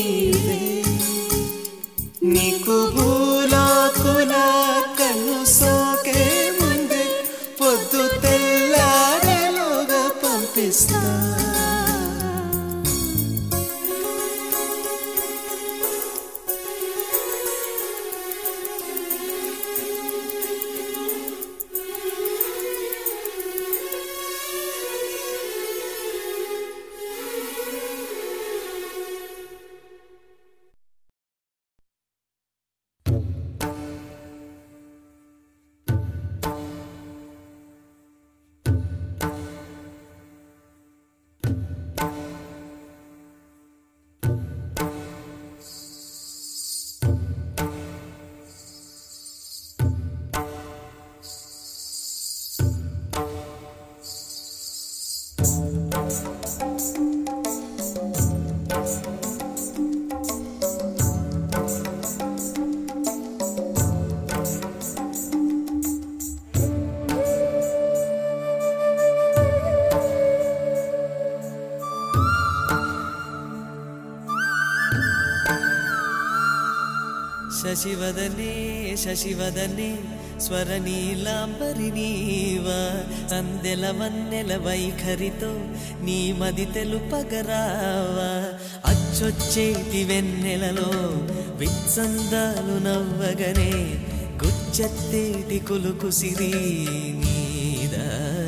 నీకు భూలోకుల కన్ను సోకే ముందే పొద్దు తెల్లారేలోగా పంపిస్తా శశివదనే శశివదనే స్వరనీలాంబరి నీవా సందెల వన్నెల వైఖరితో నీ మది తెలుపగరావా అచ్చొచ్చేటి వెన్నెలలో విత్సందాలు నవ్వగనే గుచ్చెత్తేటి కులుకు సిరి నీదా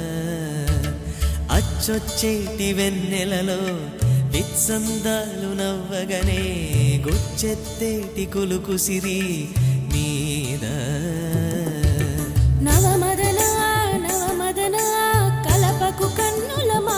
అచ్చొచ్చేటి వెన్నెలలో విత్సందాలు నవ్వగనే గుచ్చెత్తేటి కులుకు సిరి మీద నవమదన నవమదన కలపకు కన్నుల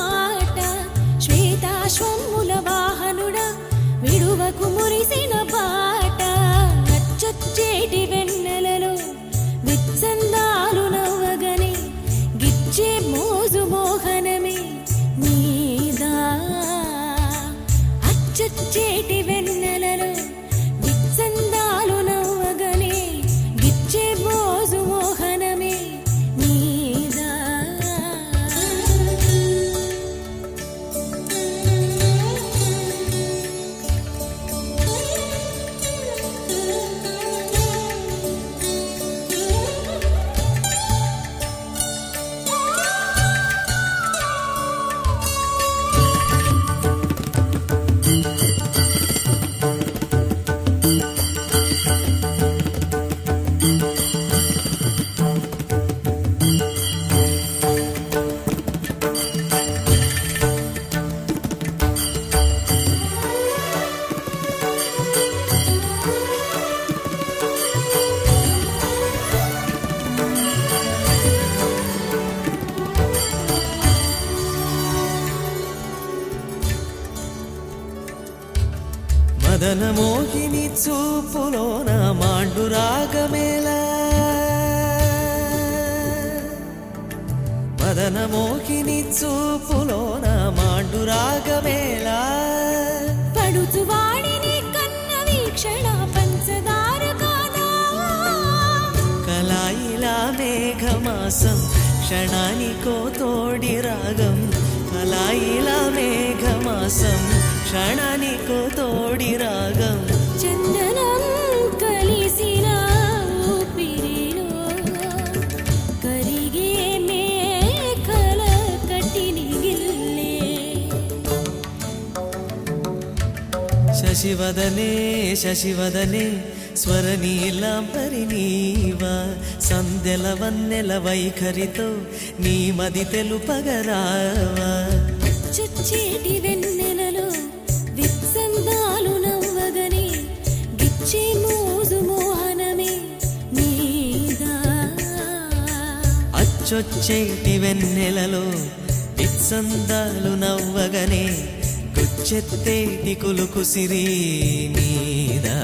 మదన మోహిని చూపులోన మాండు రాగమేలా మదన మోహిని చూపులోన మాండు రాగమేలా పడుచు వాడిని కన్న వీక్షణ పంచదార కాదా కలాయిలా మేఘమాసం క్షణానికో తోడి రాగం కలాయిలా మేఘమాసం క్షణానికో తోడి రాగం చందనం కలిసిన ఊపిరిలో కరిగే మేఘల కట్టిని గిల్లే శశివదనే శశివదనే స్వరనీలాంబరి నీవా సందెల వన్నెల వైఖరితో నీ మది తెలుపగరావా చుచ్చేటి వెన్నెలలో విత్సందాలు నవ్వగనే గిచ్చే మోజు మోహనమే నీదా అచ్చొచ్చేటి వెన్నెలలో విత్సందాలు నవ్వగనే గుచ్చెత్తేటి కులుకు సిరి నీదా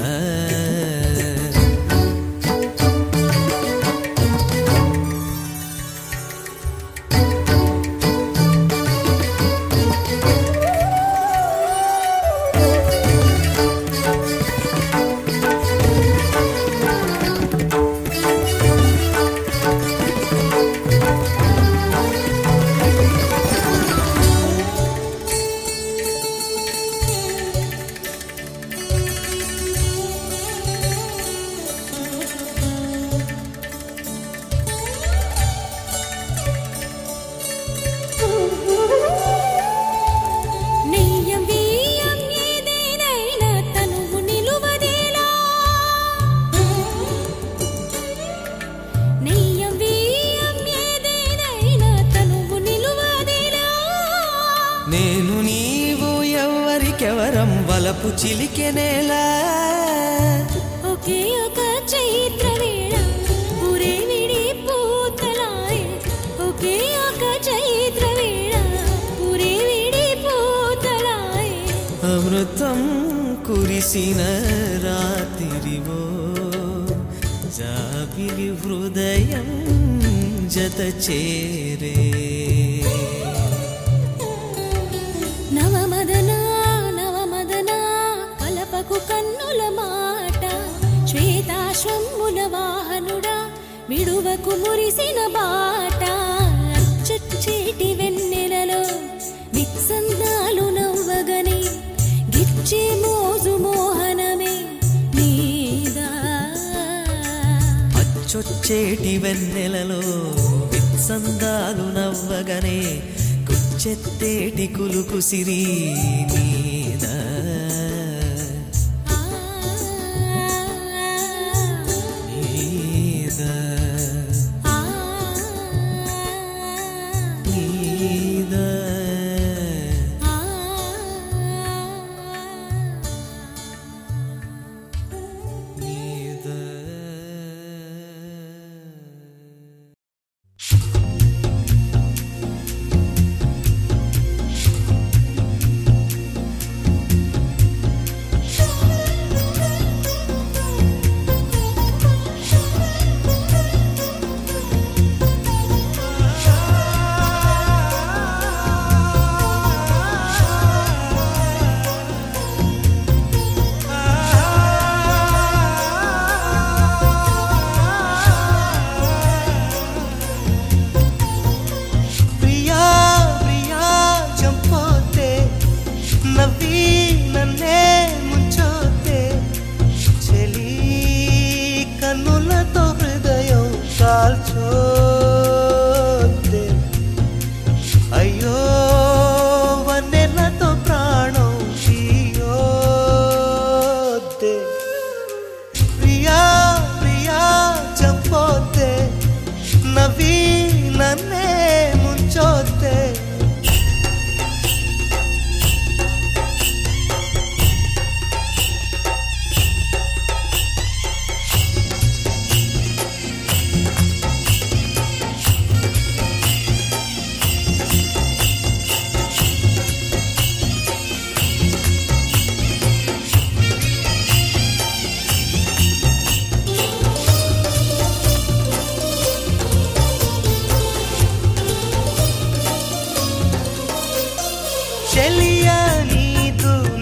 నేను నీవు ఎవరికెవరం వలపు చిలికెనేలా ఒకే ఒక చైత్ర వేళ ఊరే విడి పూతలాయే ఒకే ఒక చైత్ర వేళ ఊరే విడి పూతలాయే అమృతం కురిసిన రాత్రివో జాబిలి హృదయం జత చేరే నవమదనా నవమదనా కలపకు కన్నుల మాట శ్వేతాశ్వముల వాహనుడా విడువకు మురిసిన బాట చుచ్చేటి వెన్నెలలో విత్సందాలు నవ్వగనే గిచ్చే మోజు మోహనమే నీదా అచ్చొచ్చేటి వెన్నెలలో విత్సందాలు నవ్వగనే గుచ్చెత్తేటి కులుకు సిరి నీదా నీదా నీదా నీదా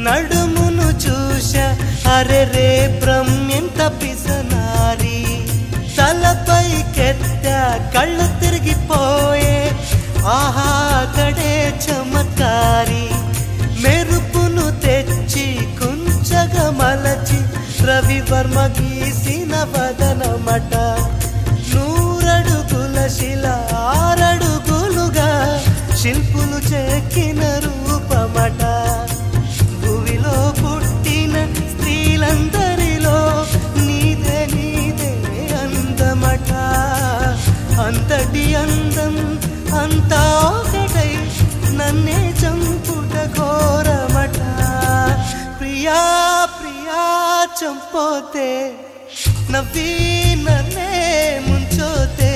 నడుమును చూశా అరే రే బ్రహ్మెంత పిసనారి తలపైకెత్త కళ్ళు తిరిగిపోయే ఆహా కడే చమత్కారి మెరుపును తెచ్చి కుంచగా మలచి రవివర్మ గీసిన వదనమట నూరడుగుల శిల ఆరడుగులుగా శిల్పులు చెక్కిన రూపమట భూమిలో పుట్టిన స్త్రీలందరిలో నీదే నీదే అందమట అంతటి అందం అంతా ఒకటై నన్నే చంపుట ఘోరమట ప్రియా ప్రియా చంపోతే నవ్వి నన్నే ముంచోతే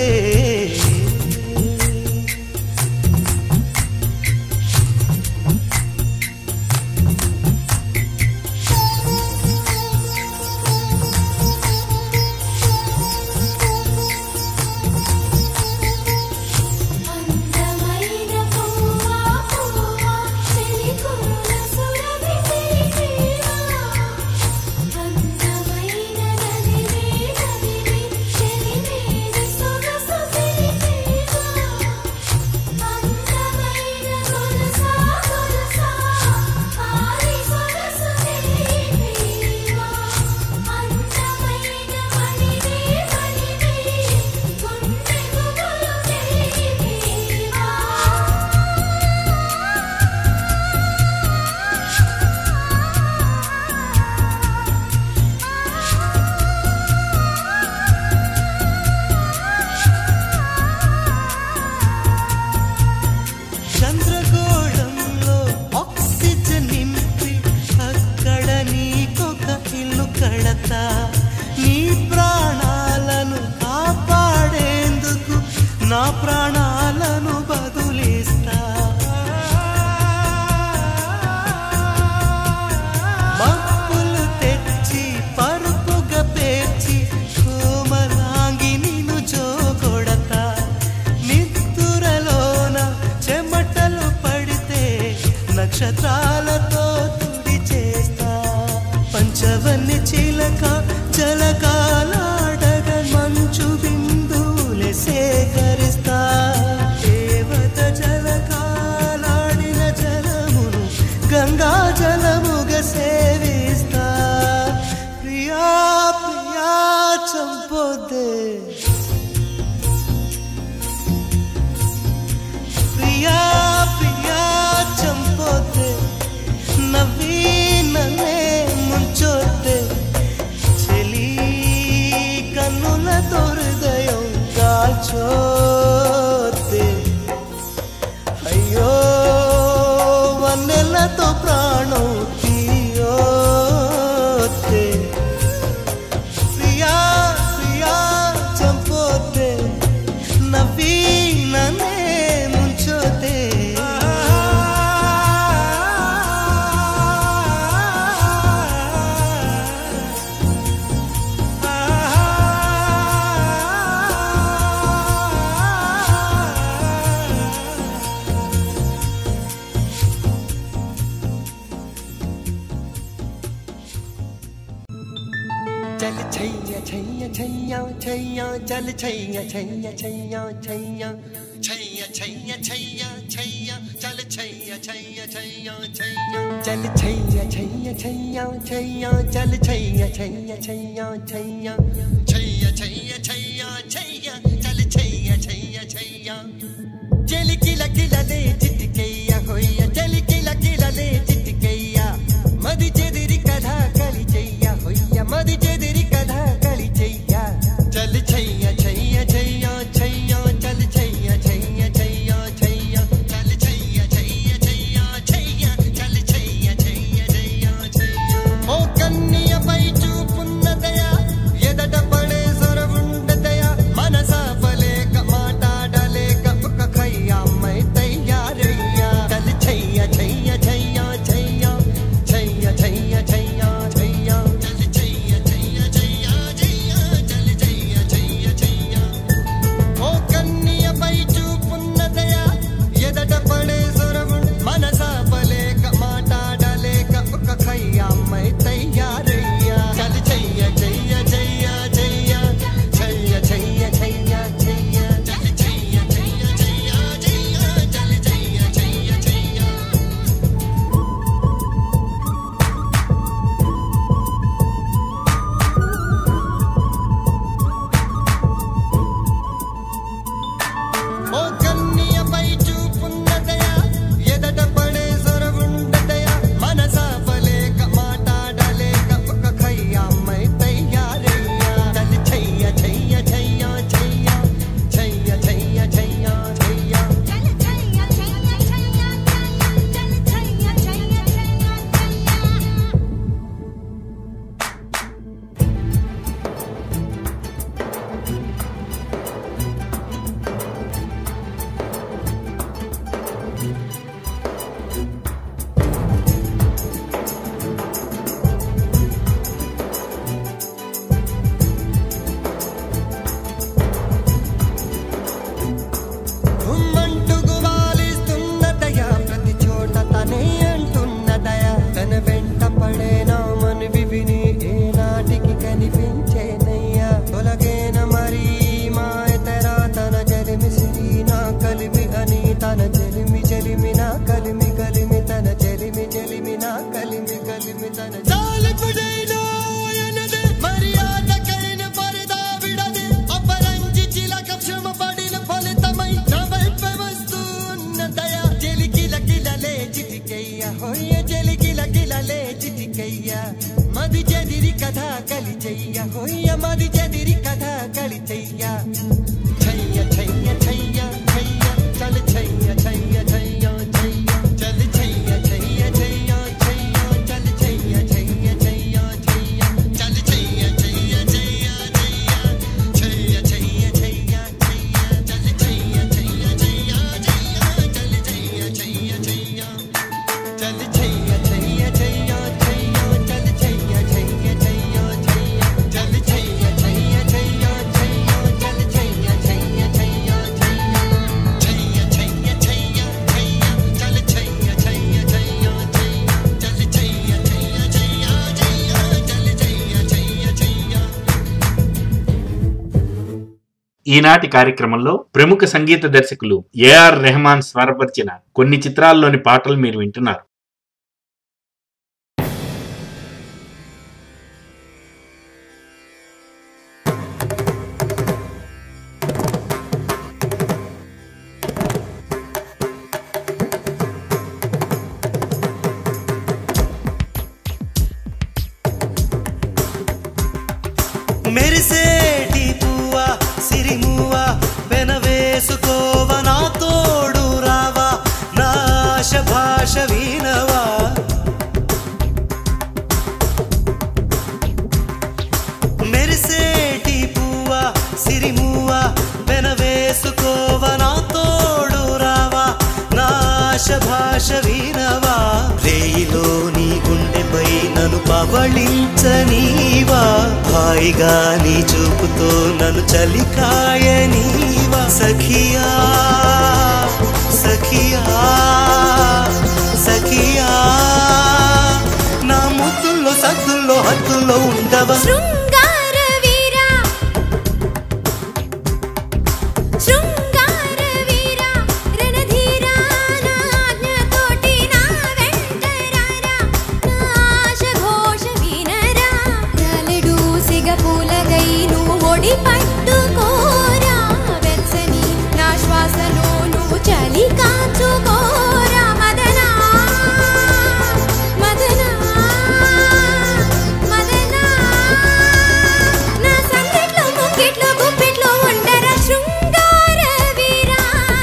నీ ప్రాణాలను కాపాడేందుకు నా ప్రాణాలను బదులిస్తా మప్పులు తెచ్చి పరుపుగా పేర్చి కోమలాంగి నిన్ను జోగొడతా నిద్దురలోన చెమటలు పడితే నక్షత్రాలతో తుడి చేస్తా పంచవన్ని చిలక జలకాలాడగ మంచు బిందువులే సేకరిస్తా దేవత జలకాలాడిన జలమును గంగా జలముగా సేవిస్తా ప్రియా ప్రియా చంపోదే ప్రియా ప్రియా చంపోదే నవ్వి నన్నే ముంచోతే చెలి కన్నులతో హృదయం కాల్చోతే అయ్యో వన్నెలతో ప్రాణం తీయోతే ప్రియా ప్రియా చంపోతే నవ్వి నన్నే ముంచోతే चल छैया छैया छैया छैया चल छैया छैया छैया छैया छैया छैया छैया छैया चल छैया छैया छैया छैया चल छैया छैया छैया छैया चल छैया छैया छैया छैया छैया छैया छैया छैया चल छैया छैया छैया चल किला किला ले चिटकैया होया चल किला किला ले चिटकैया मदी चेदरी कधा कली चैया होया मदी चेदरी कधा कली चैया चल छैया छैया छैया छैया चल छैया छैया छैया छैया चल छैया छैया छैया छैया चल छैया छैया छैया छैया ओ कन्या पै చూపున్నదయా ఎదట పడే సొరవుండదయా మనసా పలేక మాట్లాడలేక ఒక ఖయ్యా మై తయ్యా హొయ్య జలి గిల గిల లే చిటికయ్య మది జదిరి కథ కలిచయ్య హొయ్య మది జదిరి కథ కలిచయ్య छैया छैया छैया छैया चल छैया छैया छैया छैया चल छैया छैया छैया छैया चल छैया छैया छैया छैया चल छैया छैया छैया छैया छैया छैया छैया छैया चल छैया छैया छैया छैया चल छैया छैया छैया चल छैया छैया छैया छैया चल छैया छैया छैया छैया चल छैया छैया छैया छैया चल छैया छैया छैया ఈనాటి కార్యక్రమంలో ప్రముఖ సంగీత దర్శకులు ఏఆర్ రెహమాన్ స్వరపరిచిన కొన్ని చిత్రాల్లోని పాటలు మీరు వింటున్నారు. మెరిసేటి పువ్వా సిరిమువ్వా వెనవేసుకోవ నా తోడు రావా నా ఆశ భాష వినవా మెరిసేటి పువ్వా సిరిమువ్వా వెనవేసుకోవ నా తోడు రావా నా ఆశ భాష వినవా రేయిలో నీ గుండెపై నన్ను పవళించనీవా హాయిగా నీ చూపుతో నన్ను చలికాయనీవా సఖియా సఖియా సఖియా నా ముద్దుల్లో సద్దుల్లో హద్దుల్లో ఉండవా శృంగార వీరా శృంగార వీరా రణధీరా నా ఆజ్ఞతోటి నా వెంటరారా నా ఆశ ఘోష వినరా రాలెడు సిగ పూలగై నువ్వు ఒడి పట్టుకోరా వెచ్చని నా శ్వాసను నువ్వు చలి కాచుకోరా మదనా మదనా మదనా నా సంగట్లో ముక్కిట్లో గుప్పిట్లో ఉండరా శృంగార వీరా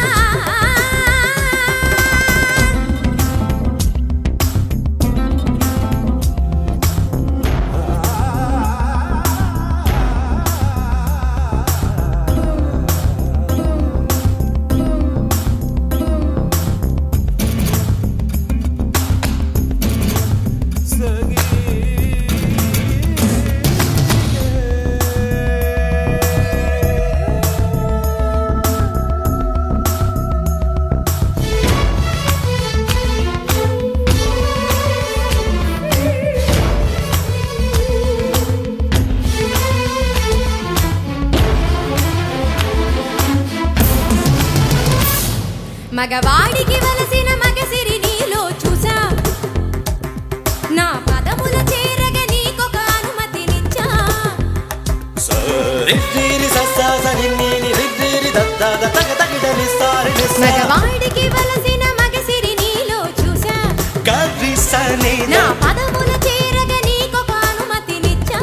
మగవాడికి వలసిన మగసిరి నీలో చూసా నా పదముల చేరగ నీకొక అనుమతినిచ్చా మగవాడికి వలసిన మగసిరి నీలో చూసా నా పదముల చేరగ నీకొక అనుమతినిచ్చా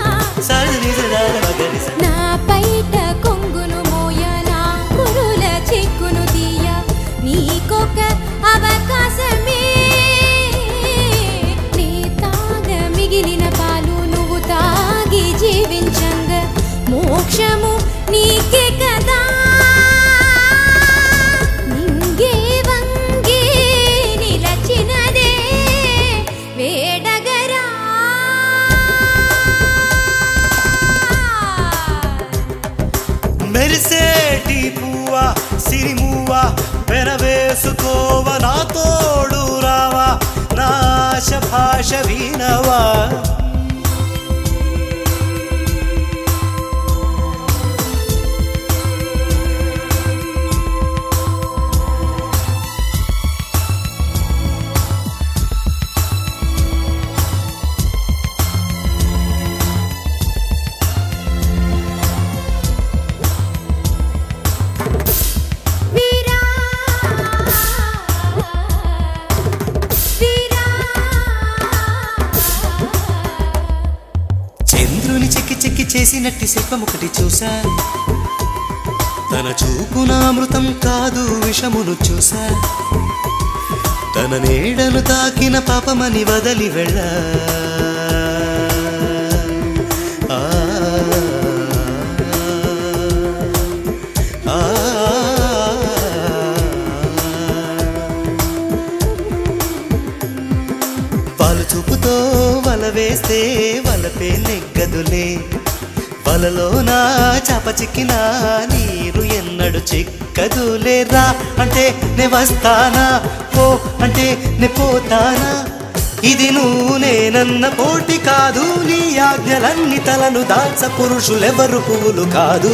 నా పైట కొంగును మోయ నా కురుల చిక్కును తీయ నీకొక అవకాశమే నీ తాగ మిగిలిన పాలు నువ్వు తాగి జీవించంగ మోక్షము నీకే కదా నింగే వంగే నిలచినదే వేడగరా మెరిసేటి పువ్వా సిరిమువ్వా వెనవేసుకోవ నా తోడు రావా నా ఆశ భాష వినవా వీరా వీరా చేసినట్టి శిల్పం ఒకటి చూసా, తన చూపున అమృతం కాదు విషమును చూసా, తన నీడను తాకిన పాపమని వదలి వెళ్ళా. పాలు చూపుతో వల వేస్తే వలపే నెగ్గదులే, వలలోనా చాప చిక్కినా నీరు ఎన్నడు చిక్కదులే. రా అంటే నే వస్తానా, పో అంటే నే పోతానా, ఇది నువ్వు నేనన్న పోటీ కాదు. నీ ఆజ్ఞలన్నీ తలను దాల్చ పురుషులెవరు పువ్వులు కాదు.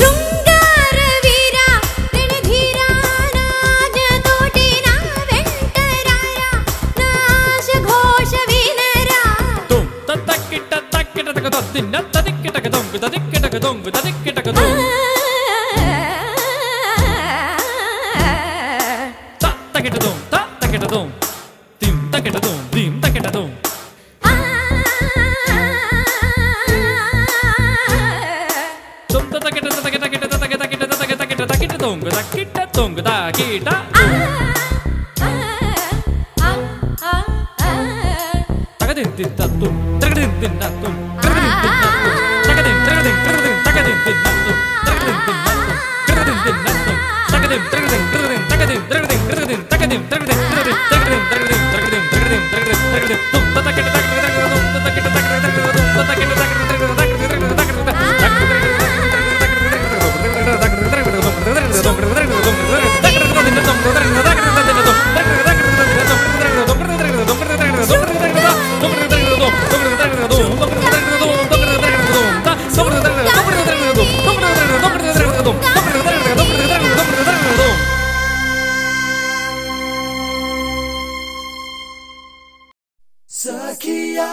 సఖియా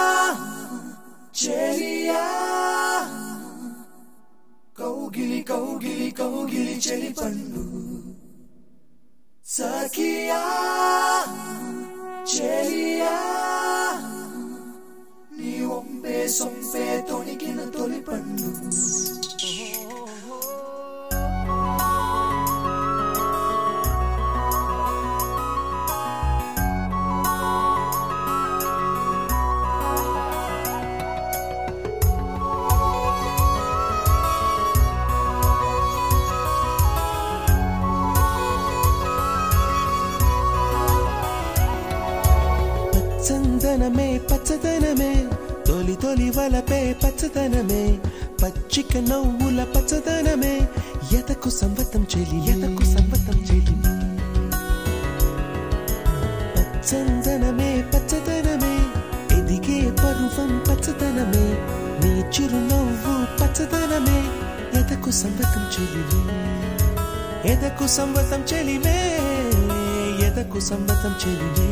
చెలియా కౌగిలి కౌగిలి కౌగిలి చెలి పండు. సఖియా చెలియా నీ ఒంపే సొంపే తొణికిన తొలి పండు. చందనమే పచ్చదనమే తొలి తొలి వలపే పచ్చదనమే, పచ్చిక నవ్వుల పచ్చదనమే, ఎదకు సంవతం చెలి ఎదకు సంవతం చెలి. చందనమే పచ్చదనమే ఎదిగే పరువం పచ్చదనమే, నీ చిరునవ్వు పచ్చదనమే, ఎదకు సంవతం చెలివే, ఎదకు సంవతం చెలివే, ఎదకు సంవతం చెలివే.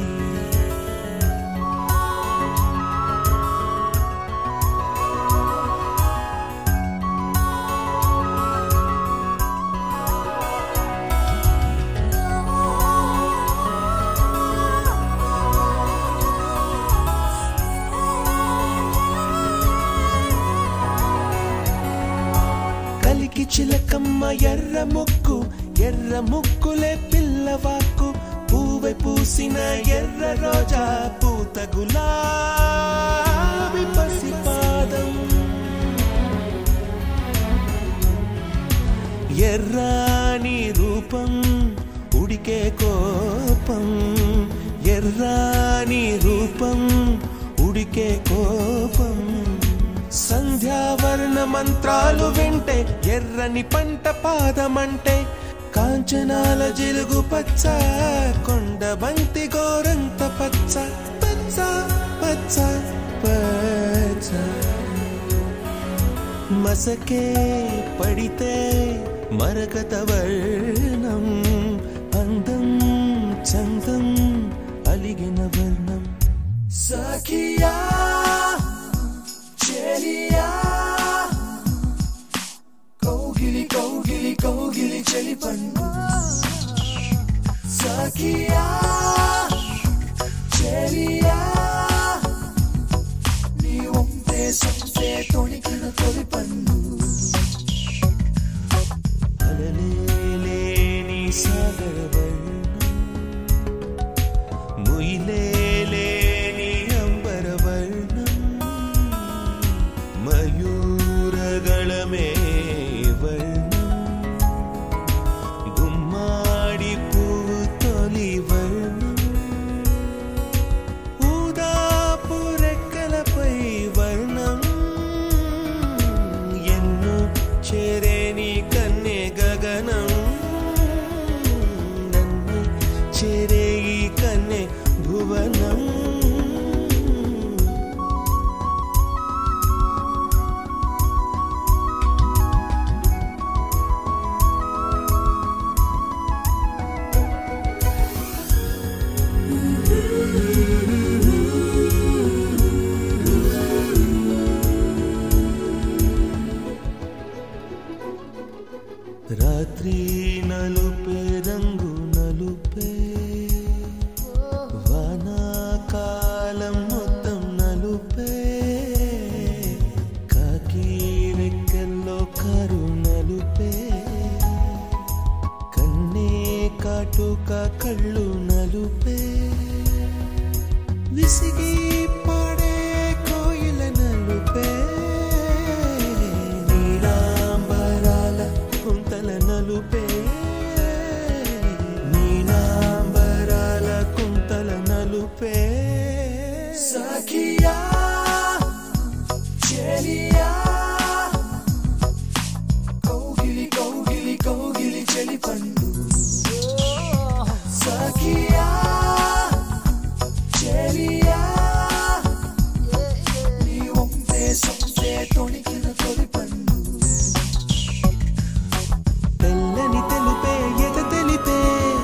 చిలకమ్మ ఎర్ర ముక్కు ఎర్ర ముక్కులే పిల్లవాకు, పూవై పూసిన ఎర్ర రోజా పూత గులాబీ పసిపాదం, ఎర్రాని రూపం ఉడికే కోపం, ఎర్రాని రూపం ఉడికే కోపం. సంధ్యావర్ణ మంత్రాలు వింటే ఎర్రని పంట పాదమంటే, కాంచనాల జిలుగు పచ్చ కొండ బంతి గోరంత పచ్చ పచ్చ పచ్చ పచ్చ. మసకే పడితే మరకత వర్ణం, అందం చందం అలిగిన వర్ణం. సఖియా చెలియా కౌగిలి కౌగిలి కౌగిలి చెలి పండు. సఖియా చెలియా నీ ఒంపే సొంపే తొణికిన తొలి యౌవనం రాత్రి నలుపే రంగు నలుపే వానాకాలం మొత్తం నలుపే కాకి రెక్కల్లో కారు నలుపే కన్నే కాటుక కళ్ళు నలుపే విసిగి పాడే కోయిల నలుపే కుంతల నలుపే నీలాంబరాల కుంతల నలుపే సఖియా చెలియా కౌగిలి కౌగిలి కౌగిలి చెలి పండు సఖియా చెలియా నీ ఒంపే సొంపే తొణికిన తొలి పండు తెల్లని తెలుపే ఎద తెలిపే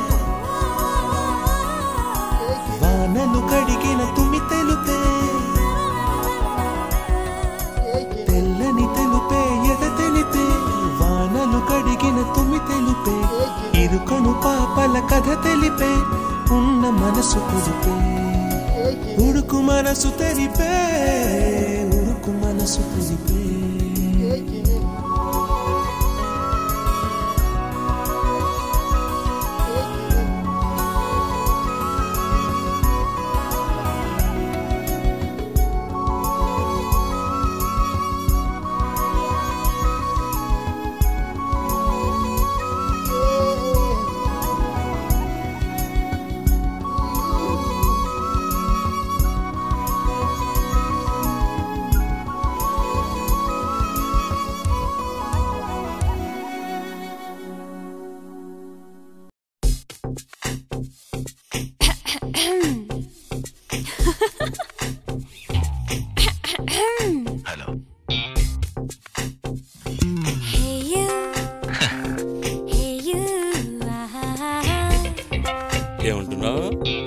వానలు కడిగిన తుమి తెలుపే తెల్లని తెలుపే ఎద తెలిపే వానలు కడిగిన తుమి తెలుపే ఇరుకను పాపల కథ తెలిపే ఉన్న మనసు తెలిపే ఉడుకు మనసు తెరిపే ఉడుకు మనసు తెలిపే ఏమంటున్నావు?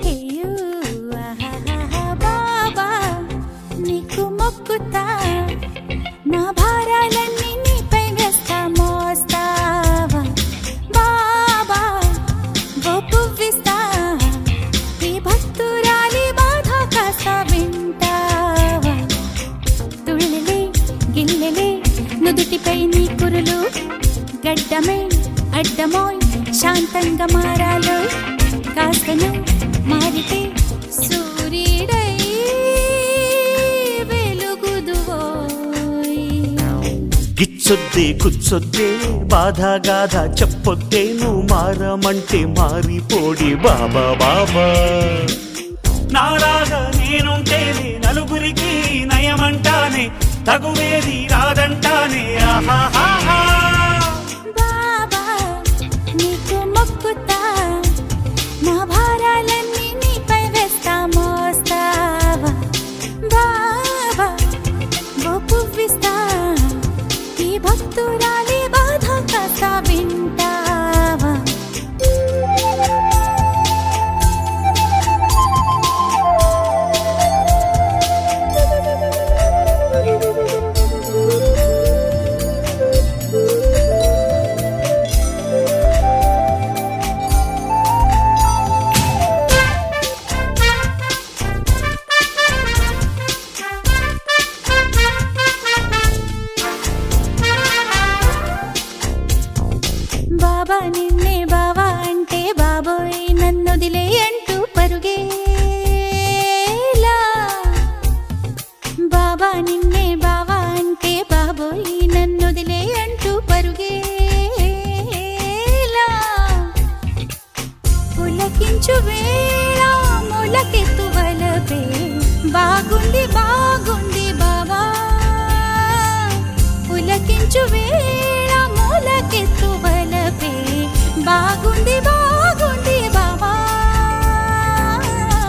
బాబా నీకు మొక్కుతా నా భారాలన్నీ నీపై వేస్తా మోస్తావా బాబా ఓ పువ్విస్తా ఈ భక్తురాలి బాధ కాస్త వింటావా తుళ్ళలే గిల్లెలే నుదుటిపై నీ కురులు గడ్డమే అడ్డమోయ్ శాంతంగా మారాలోయ్ కాస్తను మారితే సూర్యుడై వెలుగుదువోయ్ గిచ్చొద్దే కుచ్చొద్దే బాధ గాథ చెప్పొద్దే నువ్వు మారమంటే మారిపోడి బాబా బాబా నాలాగా నేనుంటేనే నలుగురికి నయమంటానే తగువేది రాదంటానే ఆహాహా బాబా నీకు మొక్కుతా నా భారాలన్నీ నీపై వేస్తా మోస్తావా బాబా ఓ పువ్విస్తా ఈ భక్తురాలి బాధ కాస్త వింటావా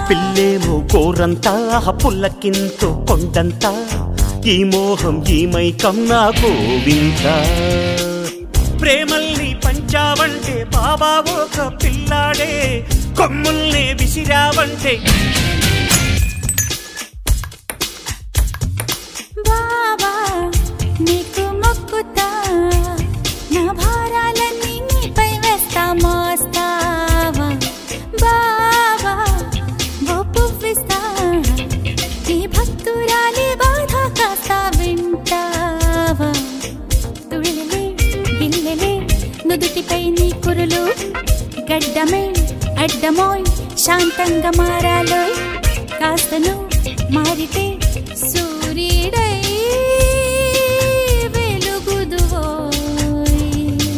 పిల్లేమో గోరంతా పుల్లకింతో కొండంతా ఈ మోహం ఈ మైకం నాకు వింత ప్రేమల్ని పంచావంటే బాబా ఒక పిల్లాడే కొమ్ముల్ని విసిరావంటే బాబా నీకు మొక్కుతా నా భారాలన్నీ నీపై వేస్తా మోస్తావా బాబా ఓ పువ్విస్తా ఈ భక్తురాలి బాధ కాస్త వింటావా తుళ్ళలే గిల్లెలే నుదుటిపై నీ కురులు గడ్డమే అడ్డమోయ్ శాంతంగా మారాలోయ్ కాస్తను మారితే సూర్యుడై వెలుగుదువోయ్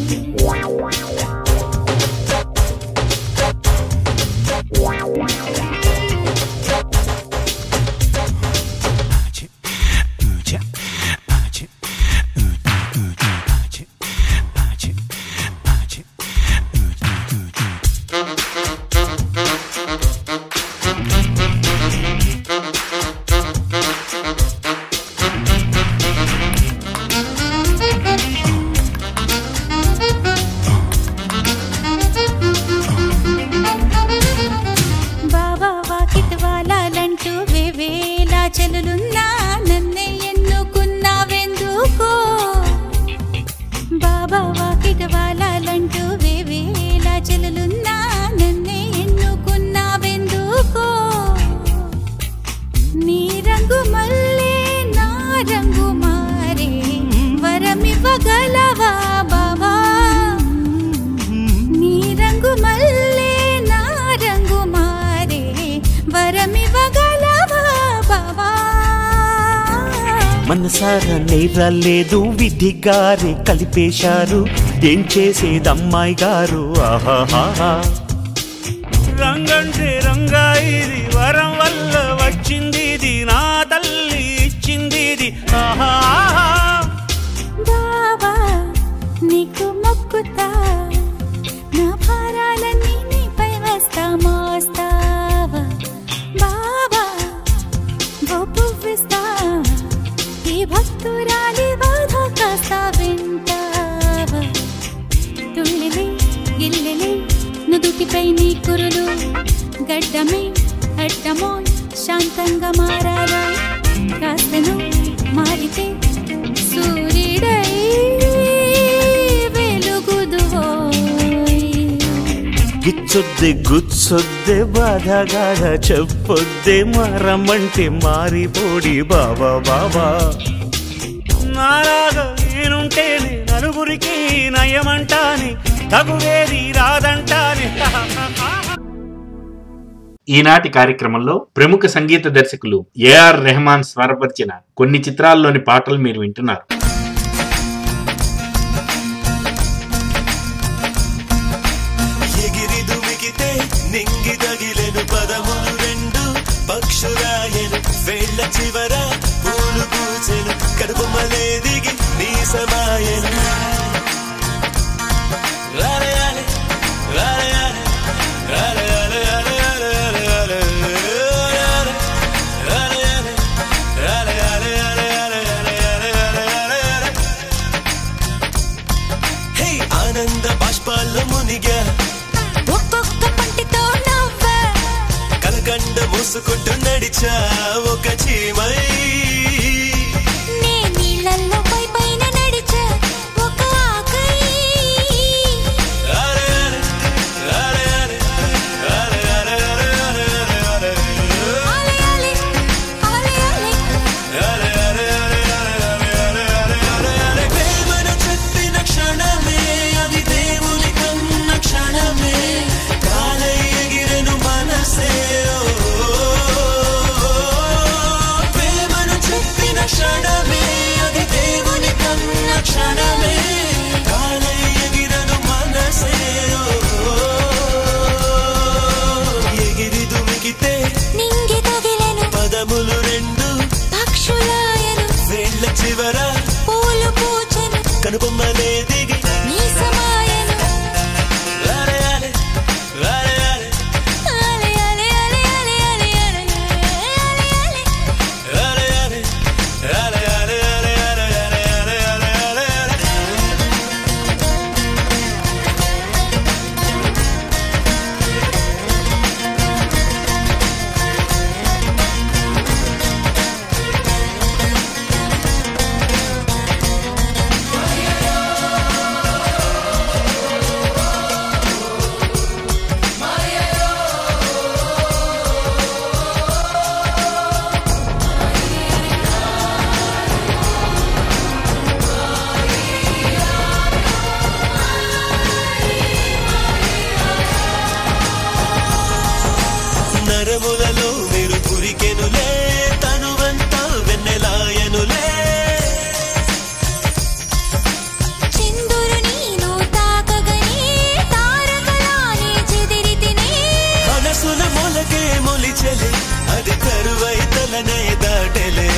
చెలులున్నా నన్నే ఎన్నుకున్నావెందుకో బాబా వాకిట వాలాలంటూ వేవేలా చెలులున్నా నన్నే ఎన్నుకున్నావెందుకో నీ రంగు మల్లే నా రంగు మారే వరమివ్వగలవా బాబా నీ రంగు మల్లే నా రంగు మారే వరమివ్వగలవా మనసారా నేరాలేదు విధి గారే కలిపేశారు ఏం చేసేదమ్మాయి గారు ఆహాహా రంగంటే రంగా ఇది వరం వల్ల వచ్చింది ఇది నా తల్లి ఇచ్చింది ఇది ఆహాహా బాబా నీకు మొక్కుతా నా భారాలన్నీ నీపై వేస్తా మోస్తావా బాబా ఓ పువ్విస్తా ఈ భక్తురాలి బాధ కాస్త వింటావా తుళ్ళిలే గిల్లెలే నుదుటిపై నీ కురులు గడ్డమే అడ్డమో శాంతంగా మారాలా కాస్తను మారితే సూర్యుడై వెలుగుదువోయ్ గిచ్చొద్దే గుచ్చొద్దే బాధగాడ చెప్పొద్దే మారమంటే మారిపోడి బాబా బాబా నారాగా నేనుంటేనే నలుగురికి నయమంటాని తగువేది రాదంటాని ఈనాటి కార్యక్రమంలో ప్రముఖ సంగీత దర్శకులు ఏఆర్ రెహమాన్ స్వరపరిచిన కొన్ని చిత్రాల్లోని పాటలు మీరు వింటున్నారు. నింగి తగిలెను పదములు రెండు పక్షురాయను వేళ్ళ చివర పూలు పూచెను కడుపుమలే దిగి నీ సమాయను రాలయాలే రాలయాలే రాలయాలే ఆనంద బాష్పాల్లో మునిగా ఒక్కొక్క పంటితో నవ్వా కలకండ మూసుకుంటూ నడిచా ఒక చీమై నే నీళ్ళల్లో పైన నడిచా ఒక ఆకై ప్రేమను చెప్పిన క్షణమే అది దేవుని కన్న క్షణమే కాలై ఎగిరెను మనసే ప్రేమను చెప్పిన నరములలో మీరు పురికెనులే తనువంతా వెన్నెలాయనులే చిందురు నీను తాకగనే తారకలానే చెదిరితినే మనసున మొలకే మొలిచెలే అది కరువై తలనే దాటెలే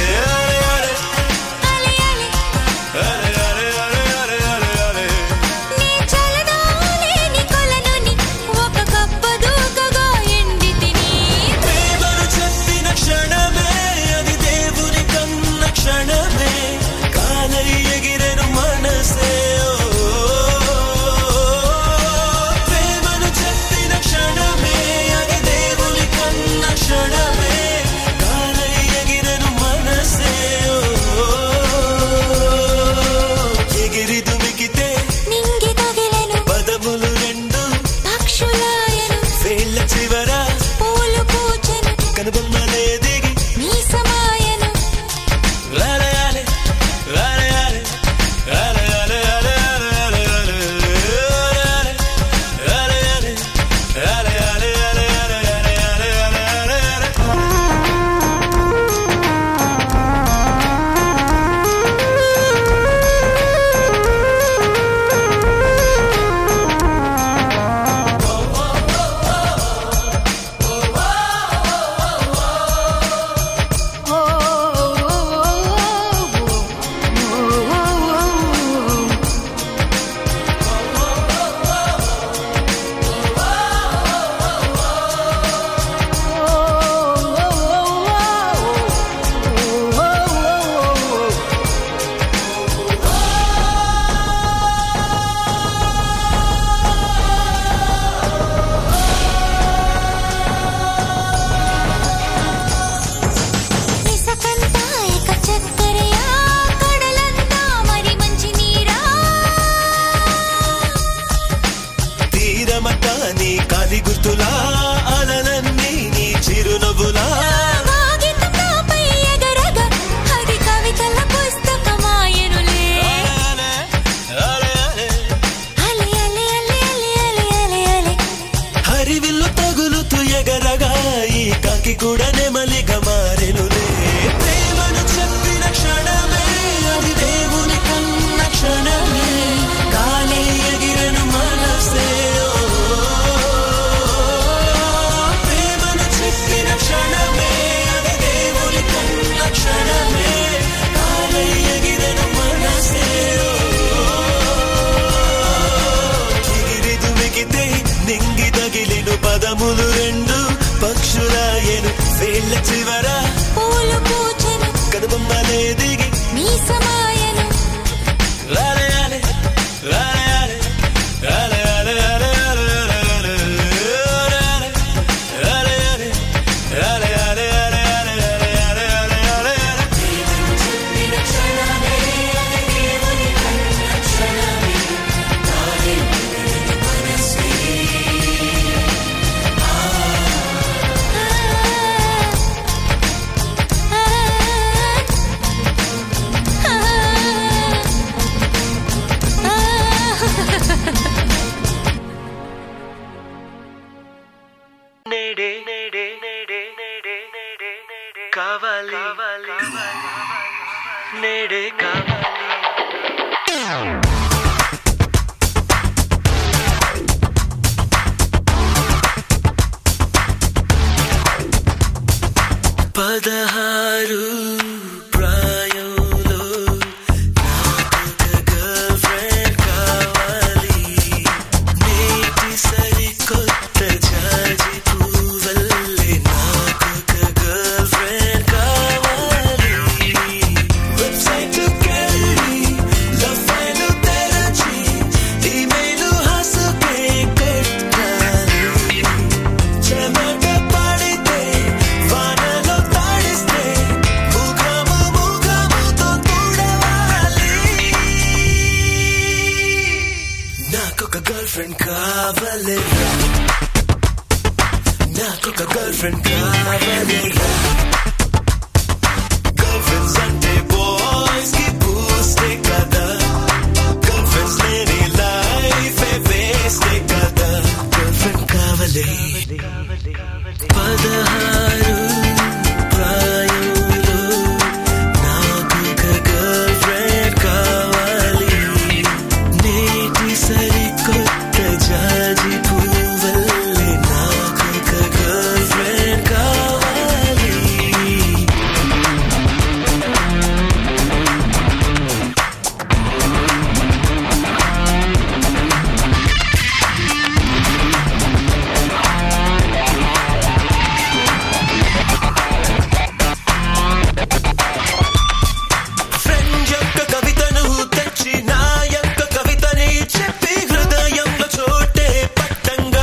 పద పదహారు ప్రాయంలో నాకొక గర్ల్ ఫ్రెండ్ కావాలి. నేటి సరికొత్త జాజి పువ్వల్లే నాకొక గర్ల్ ఫ్రెండ్ కావాలి. ఫ్రెండ్ యొక్క కవితను తెచ్చి నా యొక్క కవితని చెప్పి హృదయంలో చోటే పట్టంగా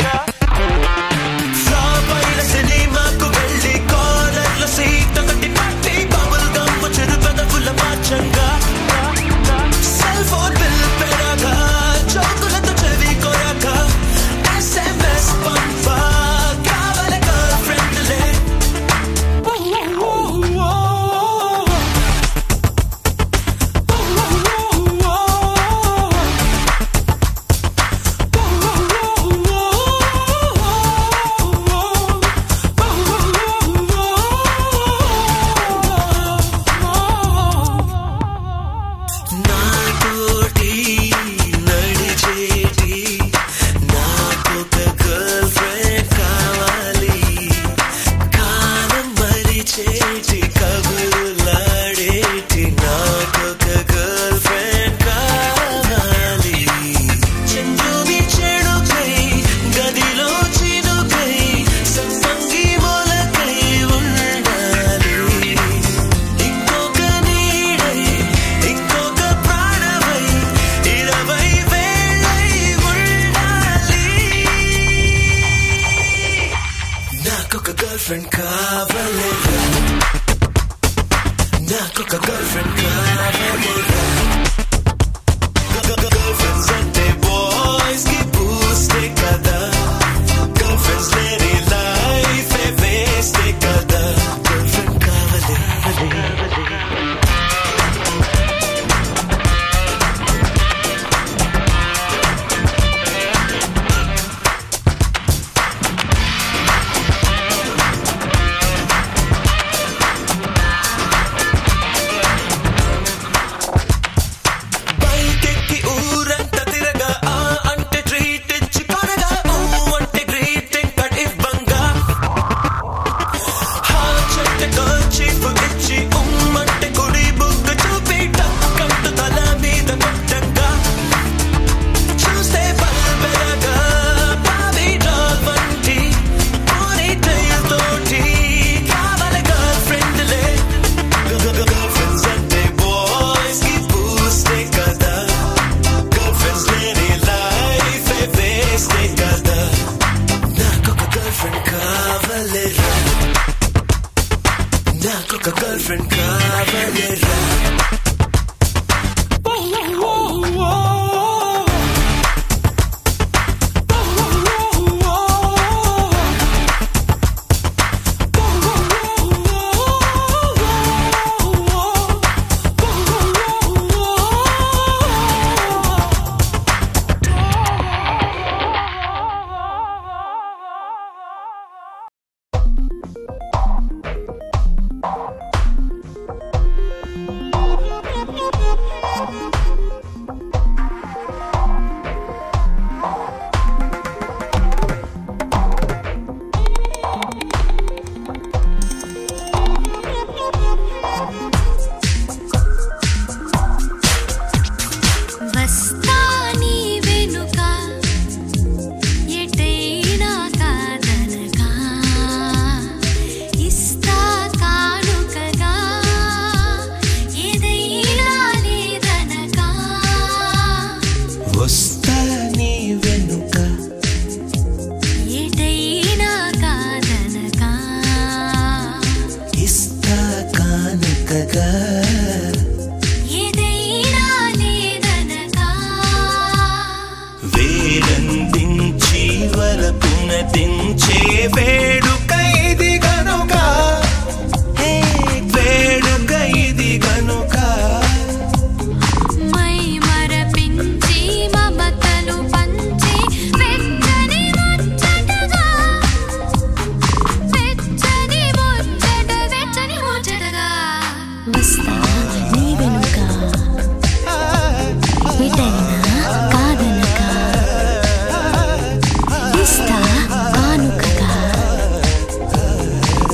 ఫ్లాప్ అయిన సినిమాకు వెళ్ళి కార్నర్లో సీట్ ఒకటి పట్టి బబుల్ గమ్ చెడు పెదవుల మార్చంగా సెల్ ఫోన్ బిల్ పెరాక చౌకులతో చెవి కొరాక SMS పంపా కావాలి గర్ల్ ఫ్రెండ్లే. నాతోటి నడిచేటి నాకొక గర్ల్ ఫ్రెండ్ కావాలి. కాలం మరిచేటి కబుర్లాడేటి నాకొక గర్ల్ ఫ్రెండ్ కావాలి. చెంగుమి చెడుకై గదిలో చినుకై సంపంగి మొలకై ఉండాలి. ఇంకొక నీడై ఇంకొక ప్రాణమై 20 వేళై ఉండాలి. నాకొక గర్ల్ ఫ్రెండ్ కావాలిరా. నాకొక గర్ల్ ఫ్రెండ్ కావాలిరా. గర్ల్ ఫ్రెండ్స్ అంటే బాయ్స్ కి బూస్టే కదా. గర్ల్ ఫ్రెండ్స్ లేని లైఫ్ వేస్టే కదా. గర్ల్ ఫ్రెండ్ కావాలి. బైకెక్కి ఊరంతా తిరగా ఆ అంటే ట్రీట్ ఇచ్చి కొనగా ఊ అంటే గ్రీటింగ్ కార్డ్ ఇవ్వంగా హా చెట్టు కర్చీఫ్ ఇచ్చి అంటే కుడి బుగ్గ చూపి టక్కంటూ తల మీద కొట్టంగా చూస్తే బల్బెరగా బాబీ డాల్ వంటి పోనీ టైల్ తోటి కావాలి గర్ల్ ఫ్రెండ్లే. గర్ల్ ఫ్రెండ్స్ అంటే బాయ్స్ కి బూస్టే కదా. గర్ల్ ఫ్రెండ్స్ లేని లైఫ్ వేస్టే కదా. నాకొక గర్ల్ ఫ్రెండ్ కావాలిరా. నాకొక గర్ల్ ఫ్రెండ్ కావాలిరా.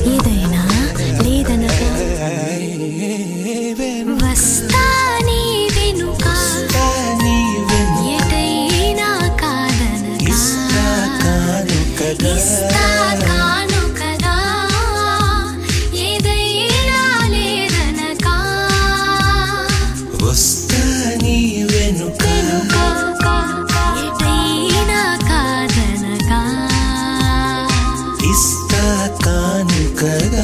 ఏదైనా లేదనగా వస్తా నీ వెనుక ఎటైనా కాదనగా ఇస్తా కానుకగా ఏదైనా లేదనగా వస్తా నీ వెనుక ఎటైనా కాదనగా ఇస్తా కానుకగా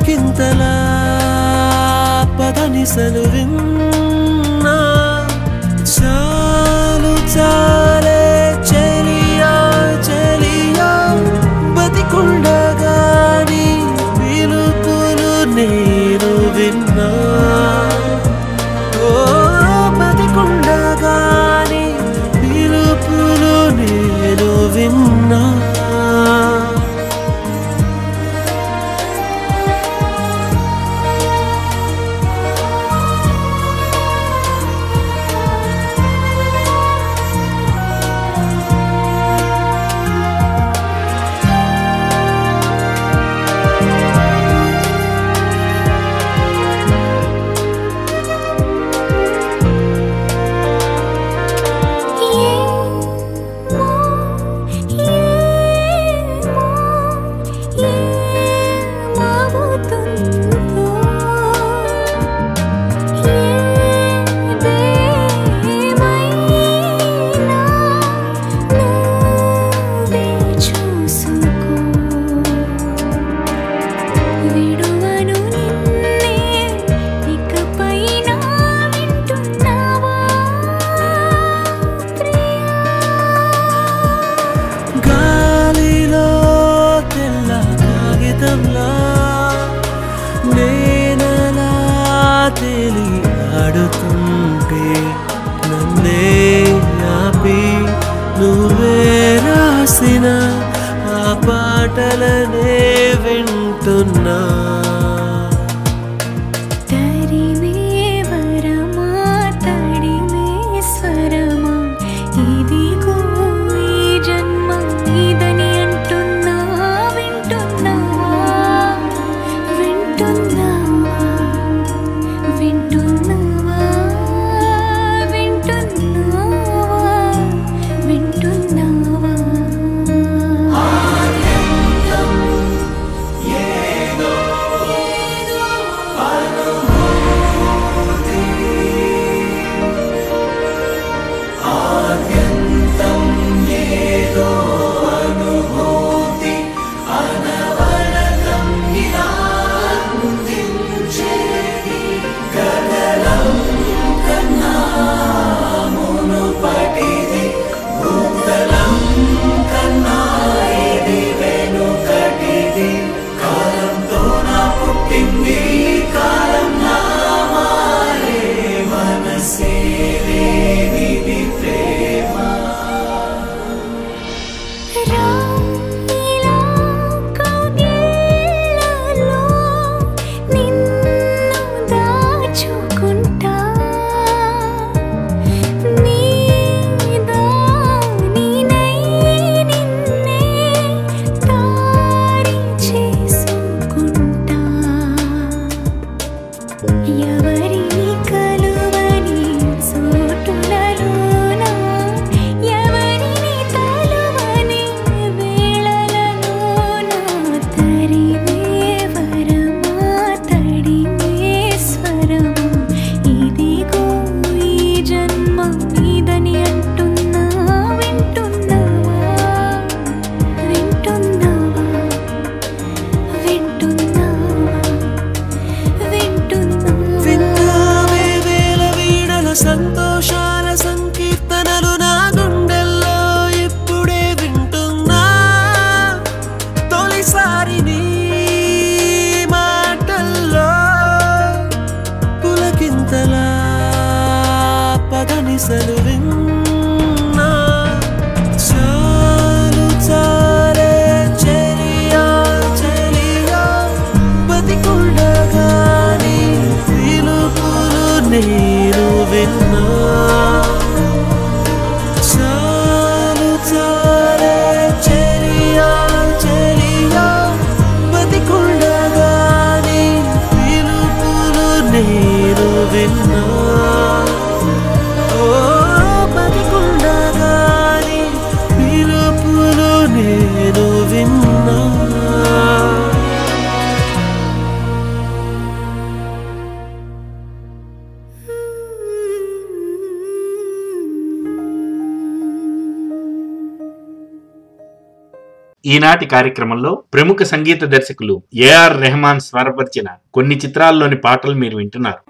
పులకింతలా పదనిసలు విన్నా చాలు చాలే చెలియా చెలియా బతికుండగాని పిలుపులు నేను విన్నా ఓ బతికుండగాని పిలుపులు నేను విన్నా ఆడుతుంటే నన్నే ఆపి నువ్వే రాసిన ఆ పాటలనే వింటున్నా తరిమే వరమా తడిమే స్వరమా ఇదిగో ఈ జన్మ ఇదని అంటున్నా వింటున్నావా వింటున్నావా వింటున్నావా వింటున్నావా వింటున్నావా సంతోషాల సంకీర్తనలు నా గుండెల్లో ఇప్పుడే వింటున్నా తొలిసారి నీ మాటల్లో పులకింతలా పదనిసలు విన్నా చాలు చాలే చెలియా చెలియా బతికుండగాని పిలుపులు నేను విన్నా చాలు చాలే చెలియా చెలియా బతికుండగాని పిలుపులు నేను విన్నా ఓ బతికుండగాని పిలుపులు నేను విన్నా ఈనాటి కార్యక్రమంలో ప్రముఖ సంగీత దర్శకులు ఏఆర్ రెహమాన్ స్వరపరిచిన కొన్ని చిత్రాల్లోని పాటలు మీరు వింటున్నారు.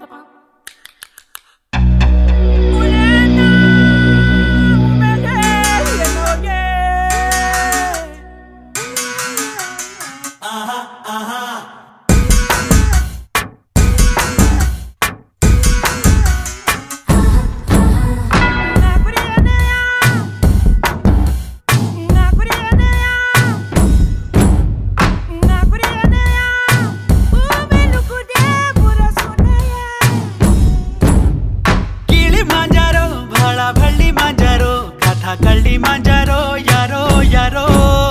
కళ్ళి మాంజారో యారో యారో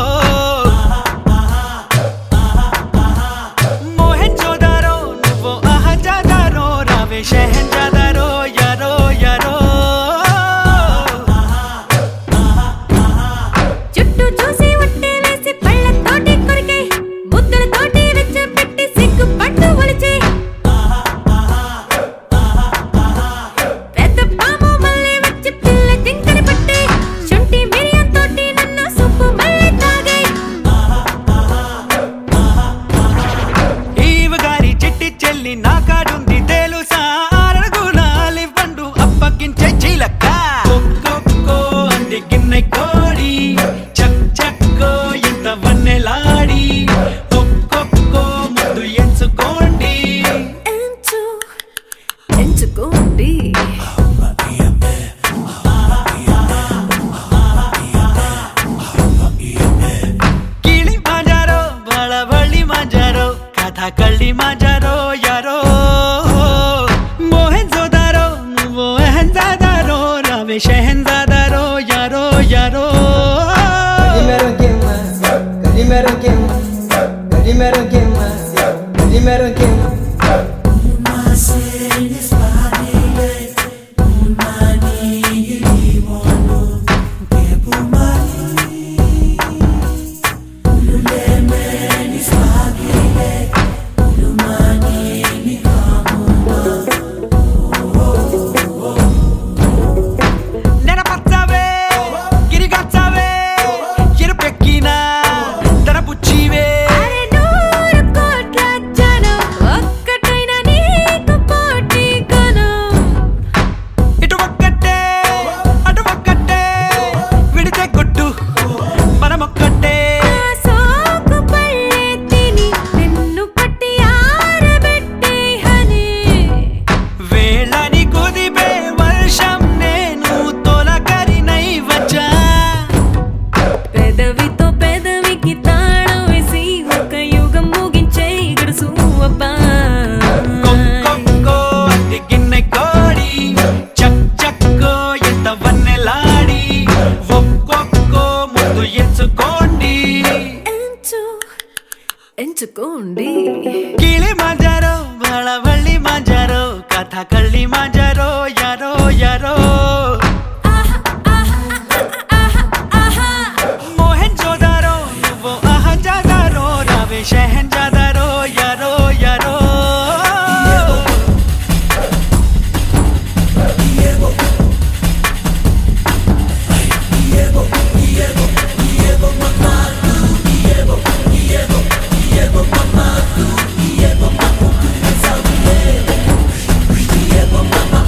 మోహన్ జోదారో నువ్వు అహజాదారో రావే షహన్ జాదారో యారో యారో చుట్టూ చూసి ఉట్టే వేసి పళ్ళతోటి కొరికే ముద్దలతోటి వెచ్చ పెట్టి సిగ్గు పట్టు ఒలిచే పెద్ద పాము మళ్ళీ వచ్చి పిల్ల జింకని పట్టి శుంఠి మిరియంతోటి నన్ను సొప్పు మళ్ళీ తాగే ఈవ గారి చిట్టి చెల్లి నా కాడుంది తెలుసా అరగులాలి పండు అప్పగించే చిలక కొక్కో అంది గిన్నె కోడి చక్ చక్కో ఎంత వన్నెలాడి ఒక్కొక్కో ముందు ఎంచుకోండి ఎంచుకోండి కిళి మాంజారో బళబళి మాంజారో కథ కళ్ళి మాంజారో యారో మోహన్ జోదారో నువ్వు ఎహన్ జాదారో రావే షహన్ జాదారో యారో యారో నెనపచ్చవే గిరిగచ్చవే ఎరుపెక్కినా తరపుచ్చివే అరే నూరు కోట్ల జనం ఒక్కటైనా నీకు పోటీ కొను ఇటు ఒక్కటే అటు ఒక్కటే విడితే కొట్టు మనమొక్కటే నా సోకు పళ్ళే తిని నిన్ను పట్టి ఆరబెట్టే హని వేళని కుదిపే వర్షం నేను తొలకరినై వచ్చా పెదవితో పెదవికి తాళం వేసి ఒక యుగం ముగించే గడుసు అబ్బా కొక్కో అంది గిన్నె కోడి చక్ చక్కో ఎంత వన్నెలాడి ఒక్కొక్కో ముందు ఎంచుకోండి ఎంచుకోండి కిళి మాంజారో బళబళి మాంజారో కథ కళ్ళి మాంజారో యారో యారో మోహన్ జోదారో నువ్వు అహన్ జాదారో రావే షహన్ జాదారో యారో యారో Mama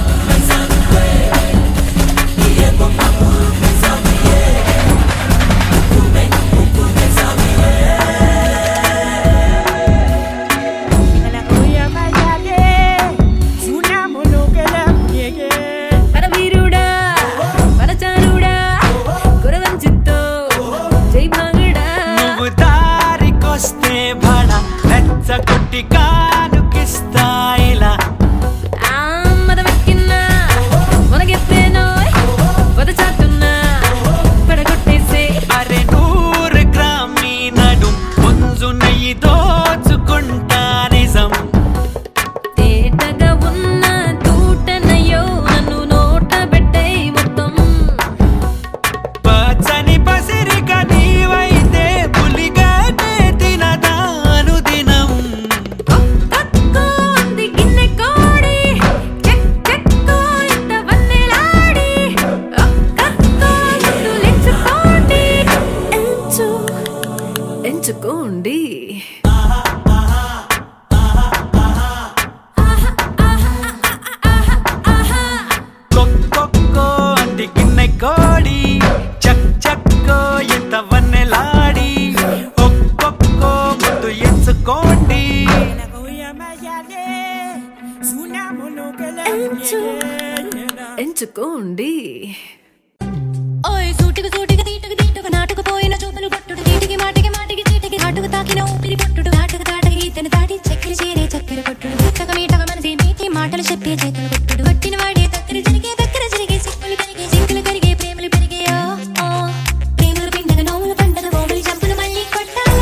ఎంచుకోండి. ఓయ్ సూటికి సూటికి తీటుకు తీటుకు నాటుకు పోయిన చూపులు కొట్టుడు తీటికి మాటికి మాటికి చీటికి నాటుకు తాకిన ఊపిరి పొట్టుడు నాటుకు తాటకి ఇతను దాటి చక్కెర చేరే చక్కెర కొట్టుడు మీటక మీటక మనసి మీటి మాటలు చెప్పే చేతులు కొట్టుడు కొట్టిన వాడే దగ్గర జరిగే సిక్కులు కరిగే సిక్కులు కరిగే ప్రేమలు పెరిగాయో ప్రేమలు పిండగ నోములు పండగ ఓములు చంపులు మళ్ళీ కొట్టాలి.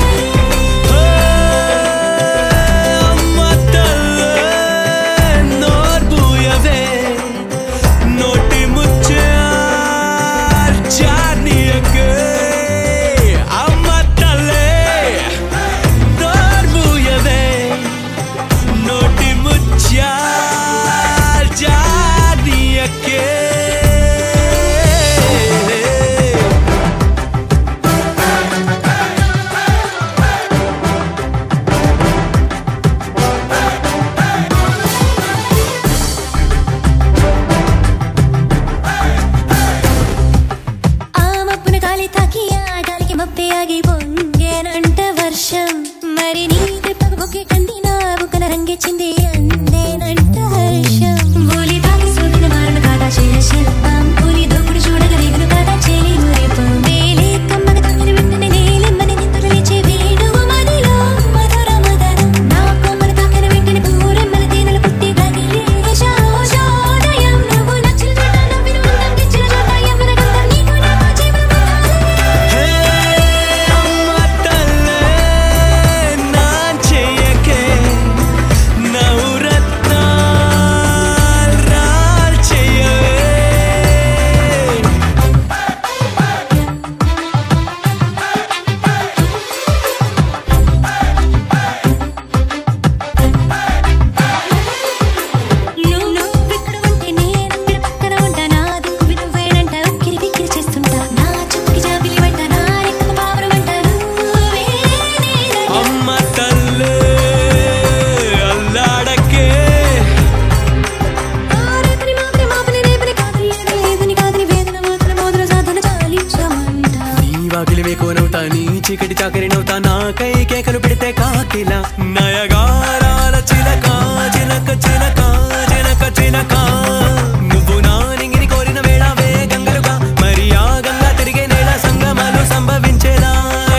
మరి నీ దెబ్బకు బొగ్గే కంది నా బుగ్గన రంగెచ్చింది అందేనంట హర్షం బోలి తాకి సోదిన మారను కాదా శిల్పం పూలి దూకుడు చూడగ రేగును కాదా చేలి రేపం వేలే కమ్మగ తమ్మిని వెంటనే నేలెమ్మని నిందులు లేచే వేడువ మదిలో మధుర మదనం నా కొమ్మల తాకిన వెంటనే పూరెమ్మల తేనెల పుట్టి గదిలే శోషోదయం నువ్వు నచ్చిన చోట నవ్విన ఉండం గిచ్చిన చోట యవ్వన గంధం నీకు నాకు జీవన చీకటి చాకరి నవ్వుతా నాకై కేకలు పెడితే కాకిలా నయగారాల చిలక చిలక చిలక చిలక చిలక నువ్వు నా నింగిని కోరిన వేళవే గంగలుగా మరి ఆ గంగా తిరిగే నేల సంగమాలు సంభవించేలా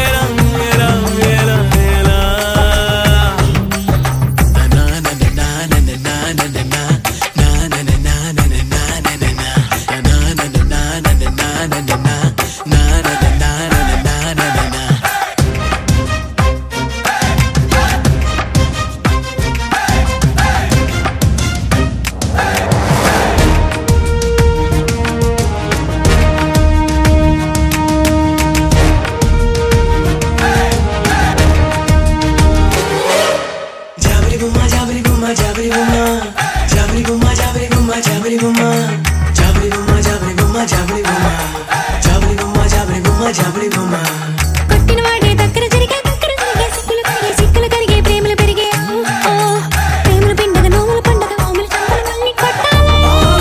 కొట్టిన వాడే దగ్గర జరిగే సిక్కులు కరిగే సిక్కులు కరిగే ప్రేమలు పెరిగే ప్రేమలు పిండగ నోములు పండగ ఓములు చంపలు మళ్ళీ కొట్టాలి.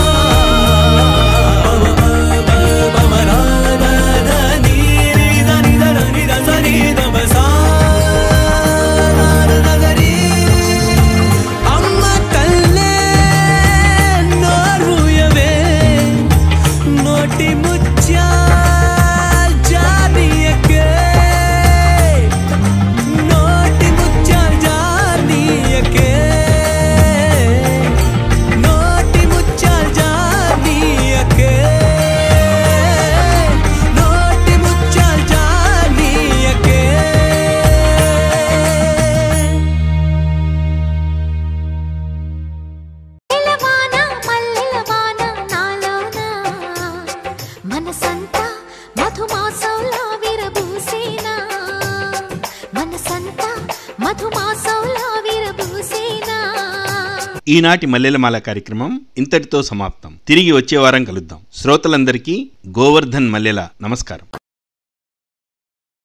అమ్మ తల్లే నోర్వుయవే నోటి ముత్యా ఈనాటి మల్లెలమాల కార్యక్రమం ఇంతటితో సమాప్తం. తిరిగి వచ్చే వారం కలుద్దాం. శ్రోతలందరికీ గోవర్ధన్ మల్లెల నమస్కారం.